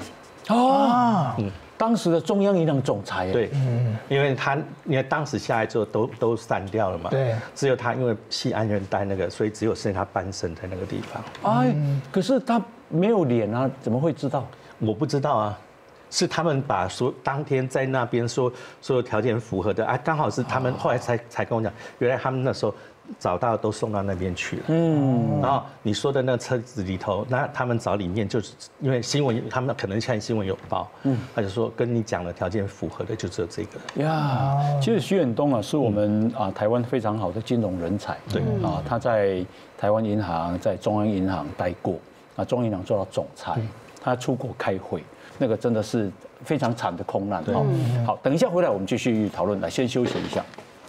哦，当时的中央银行总裁。 对，因为当时下来之后都散掉了嘛。 对， 只有他因为系安全带那个，所以只有剩下他半身在那个地方。 哎，可是他没有脸啊，怎么会知道？ 我不知道啊。是他们把当天在那边说所有条件符合的啊，刚好是他们后来才跟我讲，原来他们那时候找到都送到那边去了。然后你说的那个车子里头，那他们找里面就是因为新闻，他们可能看新闻有报，他就说跟你讲的条件符合的就只有这个。 呀，其实徐远东啊是我们台湾非常好的金融人才。对啊，他在台湾银行、在中央银行待过，中央银行做到总裁，他出国开会。那个真的是非常惨的空难。好，等一下回来我们继续讨论。来，先休息一下。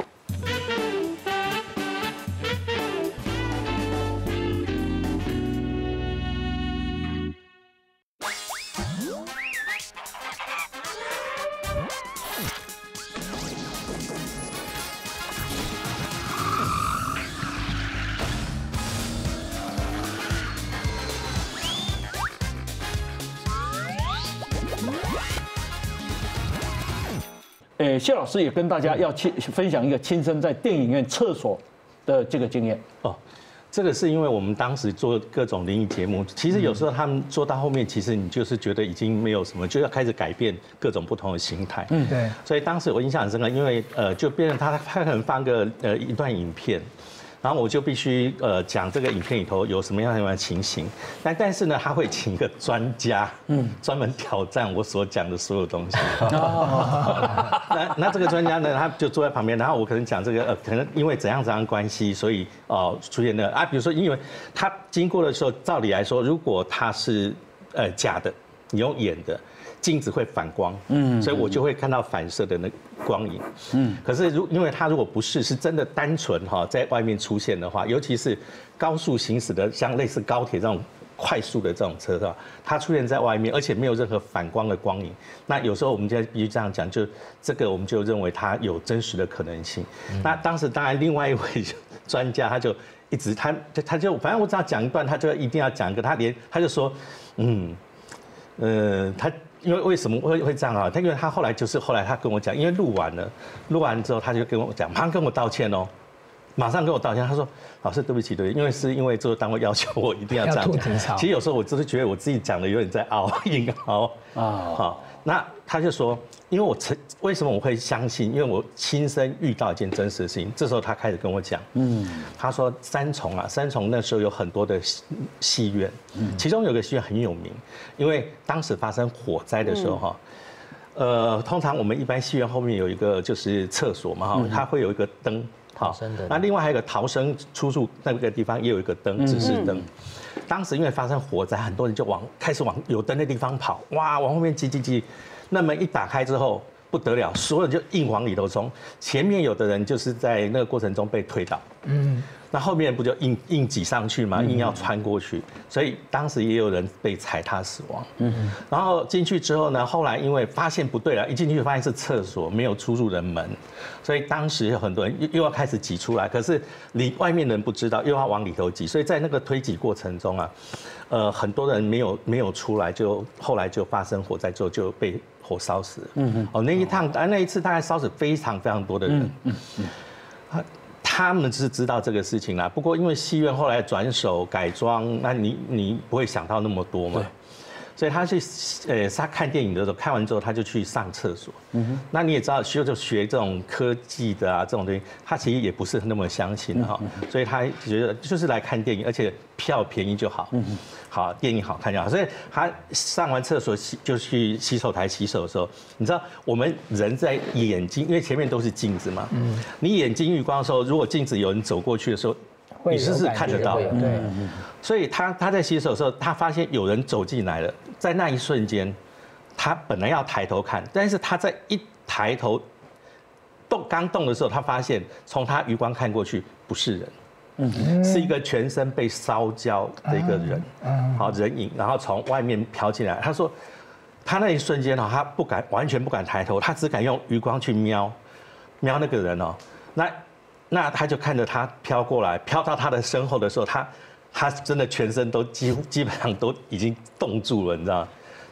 谢老师也跟大家要分享一个亲身在电影院厕所的这个经验。 这个是因为我们当时做各种灵异节目，其实有时候他们做到后面，其实你就是觉得已经没有什么，就要开始改变各种不同的形态。 对。所以当时我印象很深刻，因为就变成他可能放个一段影片。然后我就必须讲这个影片里头有什么样的情形，但是呢，他会请一个专家，专门挑战我所讲的所有东西。那这个专家呢，他就坐在旁边，然后我可能讲这个可能因为怎样关系，所以出现了比如说因为他经过的时候，照理来说，如果他是假的，你用演的。镜子会反光，所以我就会看到反射的那光影，可是因为它如果不是真的单纯在外面出现的话，尤其是高速行驶的，像类似高铁这种快速的这种车的话，它出现在外面，而且没有任何反光的光影，那有时候我们就必须这样讲，就这个我们就认为它有真实的可能性。那当时当然另外一位专家他就一直他就反正我只要讲一段，他就一定要讲一个，他就说，他。因为为什么会这样啊？因为他后来他跟我讲，因为录完之后他就跟我讲，马上跟我道歉哦，马上跟我道歉。他说：“老师，对不起，因为是因为制作单位要求我一定要这样讲。其实有时候我只是觉得我自己讲的有点在硬凹好，那他就说，因为为什么我会相信？因为我亲身遇到一件真实的事情。这时候他开始跟我讲，他说三重那时候有很多的戏院，其中有个戏院很有名，因为当时发生火灾的时候通常我们一般戏院后面有一个就是厕所嘛它会有一个灯。那另外还有一个逃生出入那个地方也有一个灯，指示灯。当时因为发生火灾，很多人就开始往有灯的地方跑，哇，往后面挤。那门一打开之后不得了，所有人就硬往里头冲。前面有的人就是在那个过程中被推倒，那后面不就硬挤上去嘛，硬要穿过去，所以当时也有人被踩踏死亡。然后进去之后呢，后来因为发现不对了，一进去发现是厕所，没有出入的门，所以当时有很多人又要开始挤出来，可是外面人不知道，又要往里头挤，所以在那个推挤过程中很多人没有出来，后来就发生火灾之后就被火烧死了。那一次大概烧死非常非常多的人。他们是知道这个事情啦，不过因为戏院后来转手改装，那你不会想到那么多嘛，所以他去他看电影的时候，看完之后他就去上厕所。那你也知道，就学这种科技的这种东西，他其实也不是那么相信所以他觉得就是来看电影，而且票便宜就好，好电影好看就好。所以他上完厕所就去洗手台洗手的时候，你知道我们人在眼睛，因为前面都是镜子嘛，你眼睛余光的时候，如果镜子有人走过去的时候，你是看得到的。 对， 所以他在洗手的时候，他发现有人走进来了，在那一瞬间，他本来要抬头看，但是他在一抬头刚动的时候，他发现从他余光看过去不是人，是一个全身被烧焦的一个人，人影，然后从外面飘进来。他说，他那一瞬间他完全不敢抬头，他只敢用余光去瞄那个人那他就看着他飘过来，飘到他的身后的时候，他真的全身都基本上都已经冻住了，你知道吗？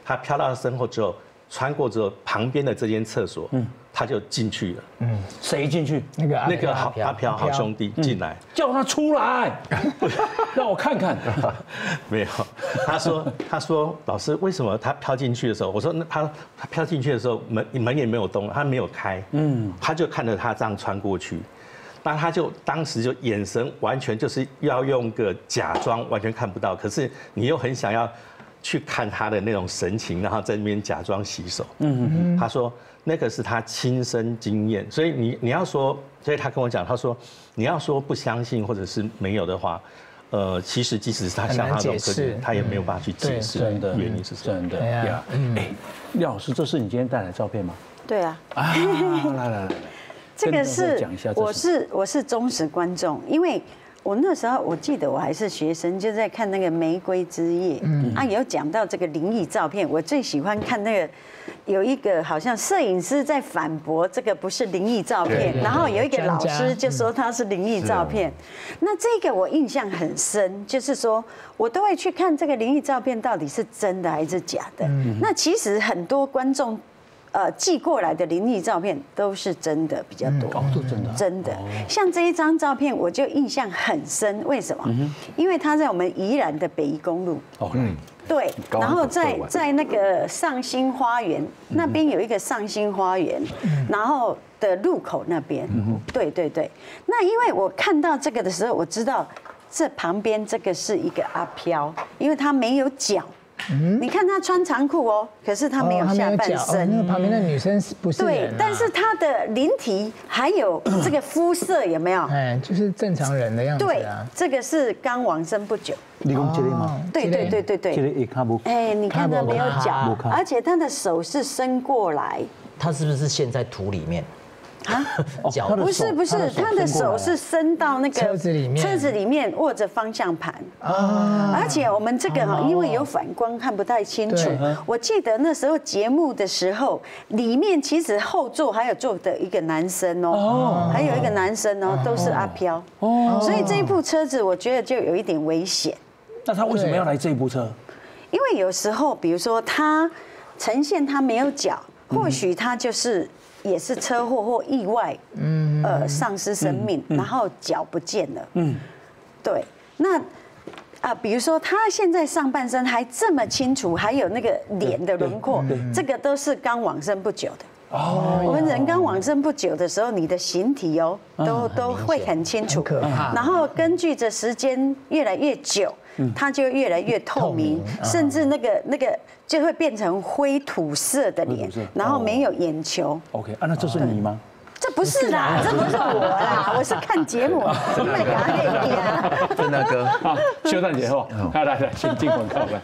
他飘到身后之后，穿过之后，旁边的这间厕所，他就进去了。 谁进去？ 那个阿飘好兄弟进来， 叫他出来，让我看看。 没有，他说老师为什么他飘进去的时候，我说那他飘进去的时候门也没有动，他没有开，他就看着他这样穿过去。那他就当时就眼神完全就是要用个假装，完全看不到，可是你又很想要去看他的那种神情，然后在那边假装洗手。他说那个是他亲身经验，所以你要说，所以他跟我讲，他说你要说不相信或者是没有的话，其实即使是他像他这种科技，他也没有办法去解释原因是什么。 真的呀。廖老师，这是你今天带来的照片吗？ 对啊。 来。 这个是我是忠实观众，因为我那时候我记得我还是学生，就在看那个《玫瑰之夜》，有讲到这个灵异照片，我最喜欢看那个有一个好像摄影师在反驳这个不是灵异照片，然后有一个老师就说他是灵异照片，那这个我印象很深，就是说我都会去看这个灵异照片到底是真的还是假的。那其实很多观众。寄过来的灵异照片都是真的比较多， 都真的。 像这一张照片，我就印象很深。为什么？因为它在我们宜兰的北宜公路。对，然后在那个上新花园那边有一个上新花园，然后的入口那边。对。那因为我看到这个的时候，我知道这旁边这个是一个阿飘，因为他没有脚。你看他穿长裤哦，可是他没有下半身。 那个旁边的女生不是人。 对，但是他的灵体还有这个肤色有没有？ 就是正常人的样子。 对，这个是刚往生不久。 你讲这个吗？ 对。 这个也看不。 你看他没有脚，而且他的手是伸过来。 他是不是陷在土里面？ 脚不是，他的手是伸到那个车子里面握着方向盘而且我们这个因为有反光看不太清楚。我记得那时候节目的时候，里面其实后座还有坐的一个男生还有一个男生都是阿飘所以这一部车子我觉得就有一点危险。 那他为什么要来这一部车？ 因为有时候比如说他呈现他没有脚，或许他也是车祸或意外，丧失生命，然后脚不见了。对，那比如说他现在上半身还这么清楚，还有那个脸的轮廓，这个都是刚往生不久的。我们人刚往生不久的时候，你的形体都会很清楚，然后根据着时间越来越久，它就越来越透明，甚至那个就会变成灰土色的脸，然后没有眼球。 OK， 那这是你吗？ 这不是啦，这不是我啦，我是看节目，卖给他给你啊。 郑大哥， 好，休蛋姐后，来，先进广告来。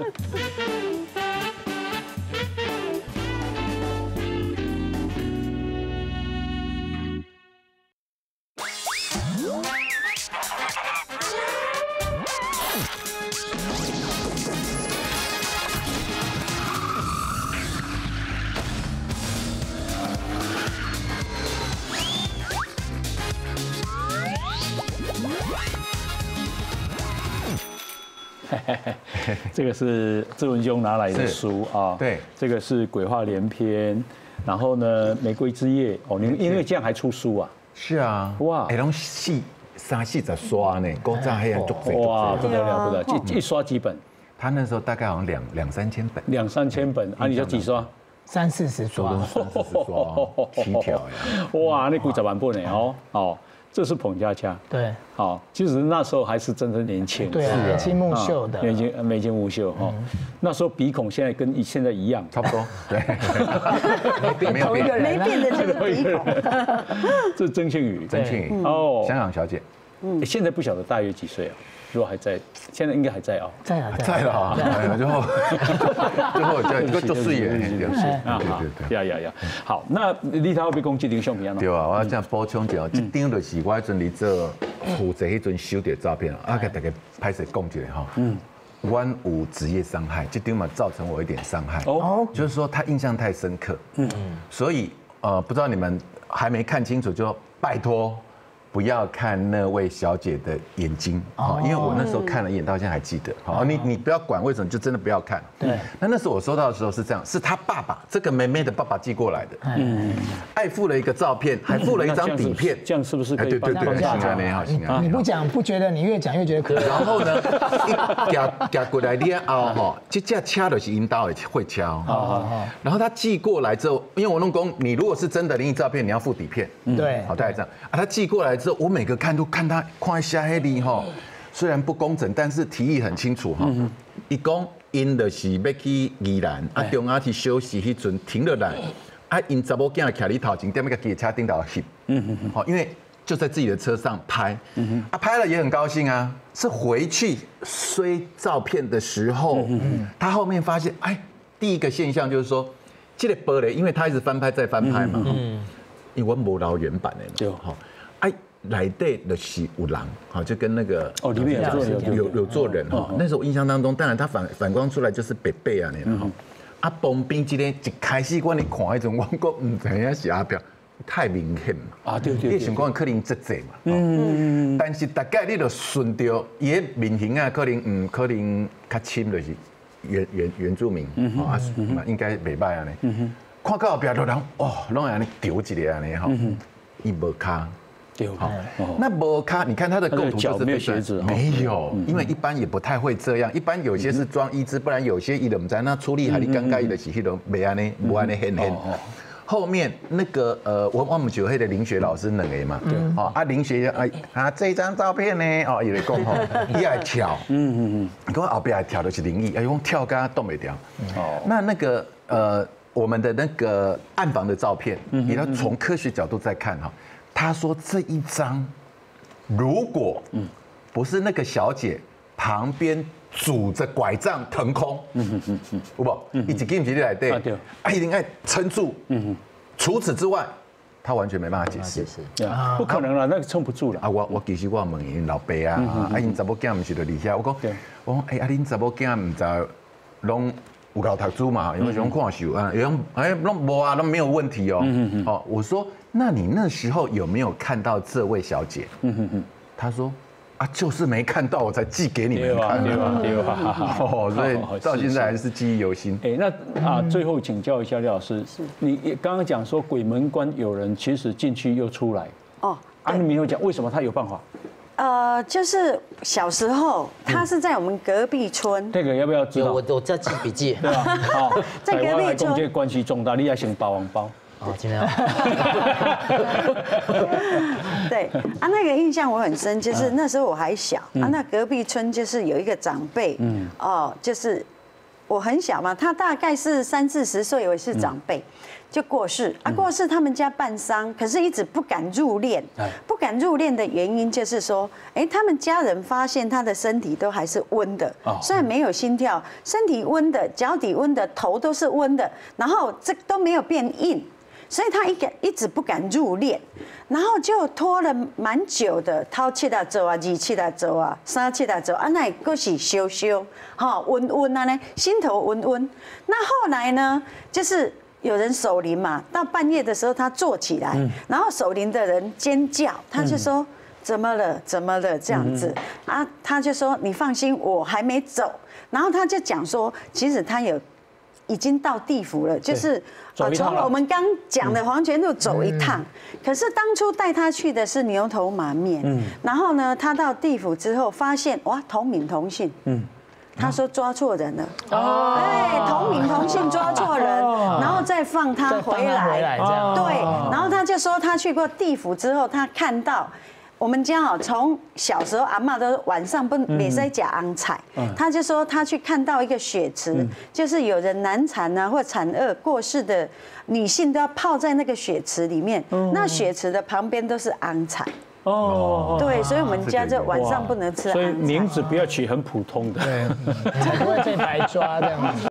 这个是志文兄拿来的书啊， 对， 这个是鬼话连篇，然后呢，玫瑰之夜哦，你因为这样还出书啊？ 是啊，哇，那种3-4刷呢，够炸黑暗足贼， 哇，不得了，一刷几本？ 他那时候大概好像2-3千本 ，2-3千本啊，你就几刷 ？30-40刷 ，7条呀！ 哇，那几十万本呢哦。这是彭佳佳， 对， 好，其实那时候还是真的年轻， 对，青木秀的， 眉清目秀哈，那时候鼻孔现在跟现在一样， 差不多，对， 同一个人， 没变的这个鼻孔， 这是曾庆宇哦，香港小姐， 现在不晓得大约几岁啊？如果还在，现在应该还在哦， 在了啊，最后就睡耶， 呀，好，那你头要被讲这张相片对啊，我这样补充一下，这张就是我迄阵哩做负责迄阵收的照片啊，给大家拍摄讲一下哈，我有职业伤害，这张嘛造成我一点伤害，就是说他印象太深刻，所以不知道你们还没看清楚，就拜托不要看那位小姐的眼睛啊，因为我那时候看了一眼，到现在还记得。好，你不要管为什么，就真的不要看。对。那时候我收到的时候是这样，是他爸爸这个妹妹的爸爸寄过来的。爱附了一个照片，还附了一张底片。 这样是不是可以？ 对，行啊，你好，行啊。 你不讲不觉得，你越讲越觉得可疑。 然后呢，夹过来了后哈，这架车就是引导的会敲。然后他寄过来之后，因为我弄公，你如果是真的灵异照片，你要附底片。对。好，大概这样。啊，他寄过来之后，我每个看都看他看下黑里哈，虽然不工整，但是题意很清楚哈。一讲因就是要去宜兰，啊，中央去休息，迄阵停落来，啊，因查某囝徛伫头前，踮那个机车顶头翕。好，因为就在自己的车上拍，啊，拍了也很高兴啊。是回去衰照片的时候，他后面发现，哎，第一个现象就是说，这个玻璃，因为他一直翻拍再翻拍嘛。因为我无留原版的嘛，对，好，哎，内底就是有人，好，就跟那个里面有做人哈。那时候我印象当中，当然他反光出来就是白白啊，你哈。啊，旁边这个一开始我你看迄种，我讲唔知影是阿表，太明显嘛。啊，对，你想讲可能这嘛，但是大概你就顺着伊的面型啊，可能较深就是原住民，啊，应该袂歹啊呢。看到后边的人，哦，拢安尼丢一个安尼哈，伊无卡，对，好，那无卡，你看他的构图就是没有，因为一般也不太会这样，一般有些是装一只，不然有些伊都唔知那出力还你尴尬伊的是迄种没安尼，无安尼很。后面那个我们九黑的林雪老师两个嘛，哦啊林雪这张照片呢，哦伊来讲吼，伊爱跳，你讲后边爱跳的是灵异，哎讲跳甲动袂掉，那个我们的那个暗房的照片，你要从科学角度再看哈。他说这一张，如果不是那个小姐旁边拄着拐杖腾空，有不？一直给你来对，一定要撑住。除此之外，他完全没办法解释。 不可能了，那个撑不住了。 啊，我其实我问因老爸啊，因查某囝唔是就离遐，我讲，哎，恁查某囝唔知拢。有搞读书嘛？因为想看秀啊，有拢无啊，都没有问题哦。哦，我说，那你那时候有没有看到这位小姐？他说啊，就是没看到，我才寄给你们看。对吧？哦，所以到现在还是记忆犹新。 哎，那最后请教一下廖老师，你刚刚讲说鬼门关有人其实进去又出来。哦，你没有讲为什么他有办法？ 就是小时候，他是在我们隔壁村。 这个要不要知道？ 我在记笔记。 对吧？好， 在隔壁村。 这关系重大，你要先包红包。 哦，今天。 对啊，那个印象我很深，就是那时候我还小啊，那隔壁村就是有一个长辈，就是我很小嘛，他大概是30-40岁，我是长辈。就过世啊，过世他们家办丧，可是一直不敢入殓。不敢入殓的原因就是说，他们家人发现他的身体都还是温的，虽然没有心跳，身体温的，脚底温的，头都是温的，然后这都没有变硬，所以他一直不敢入殓，然后就拖了蛮久的，头七啊走啊，二七啊走啊，三七啊走啊，那个是烧烧，温温啊呢，心头温温。那后来呢，就是有人守灵嘛，到半夜的时候他坐起来，然后守灵的人尖叫，他就说怎么了怎么了这样子啊，他就说你放心，我还没走。然后他就讲说，其实他已经到地府了，就是从我们刚讲的黄泉路走一趟。可是当初带他去的是牛头马面，然后呢，他到地府之后发现哇，同名同姓，他说抓错人了，同名同姓抓错人，然后再放他回来，对，然后他就说他去过地府之后，他看到。我们家从小时候阿嬷都晚上没在吃昂菜，他就说他去看到一个血池，就是有人难产啊或产恶过世的女性都要泡在那个血池里面，那血池的旁边都是昂菜。哦，对，所以我们家就晚上不能吃昂菜。 所以名字不要取很普通的， 对，才不会被白抓这样子。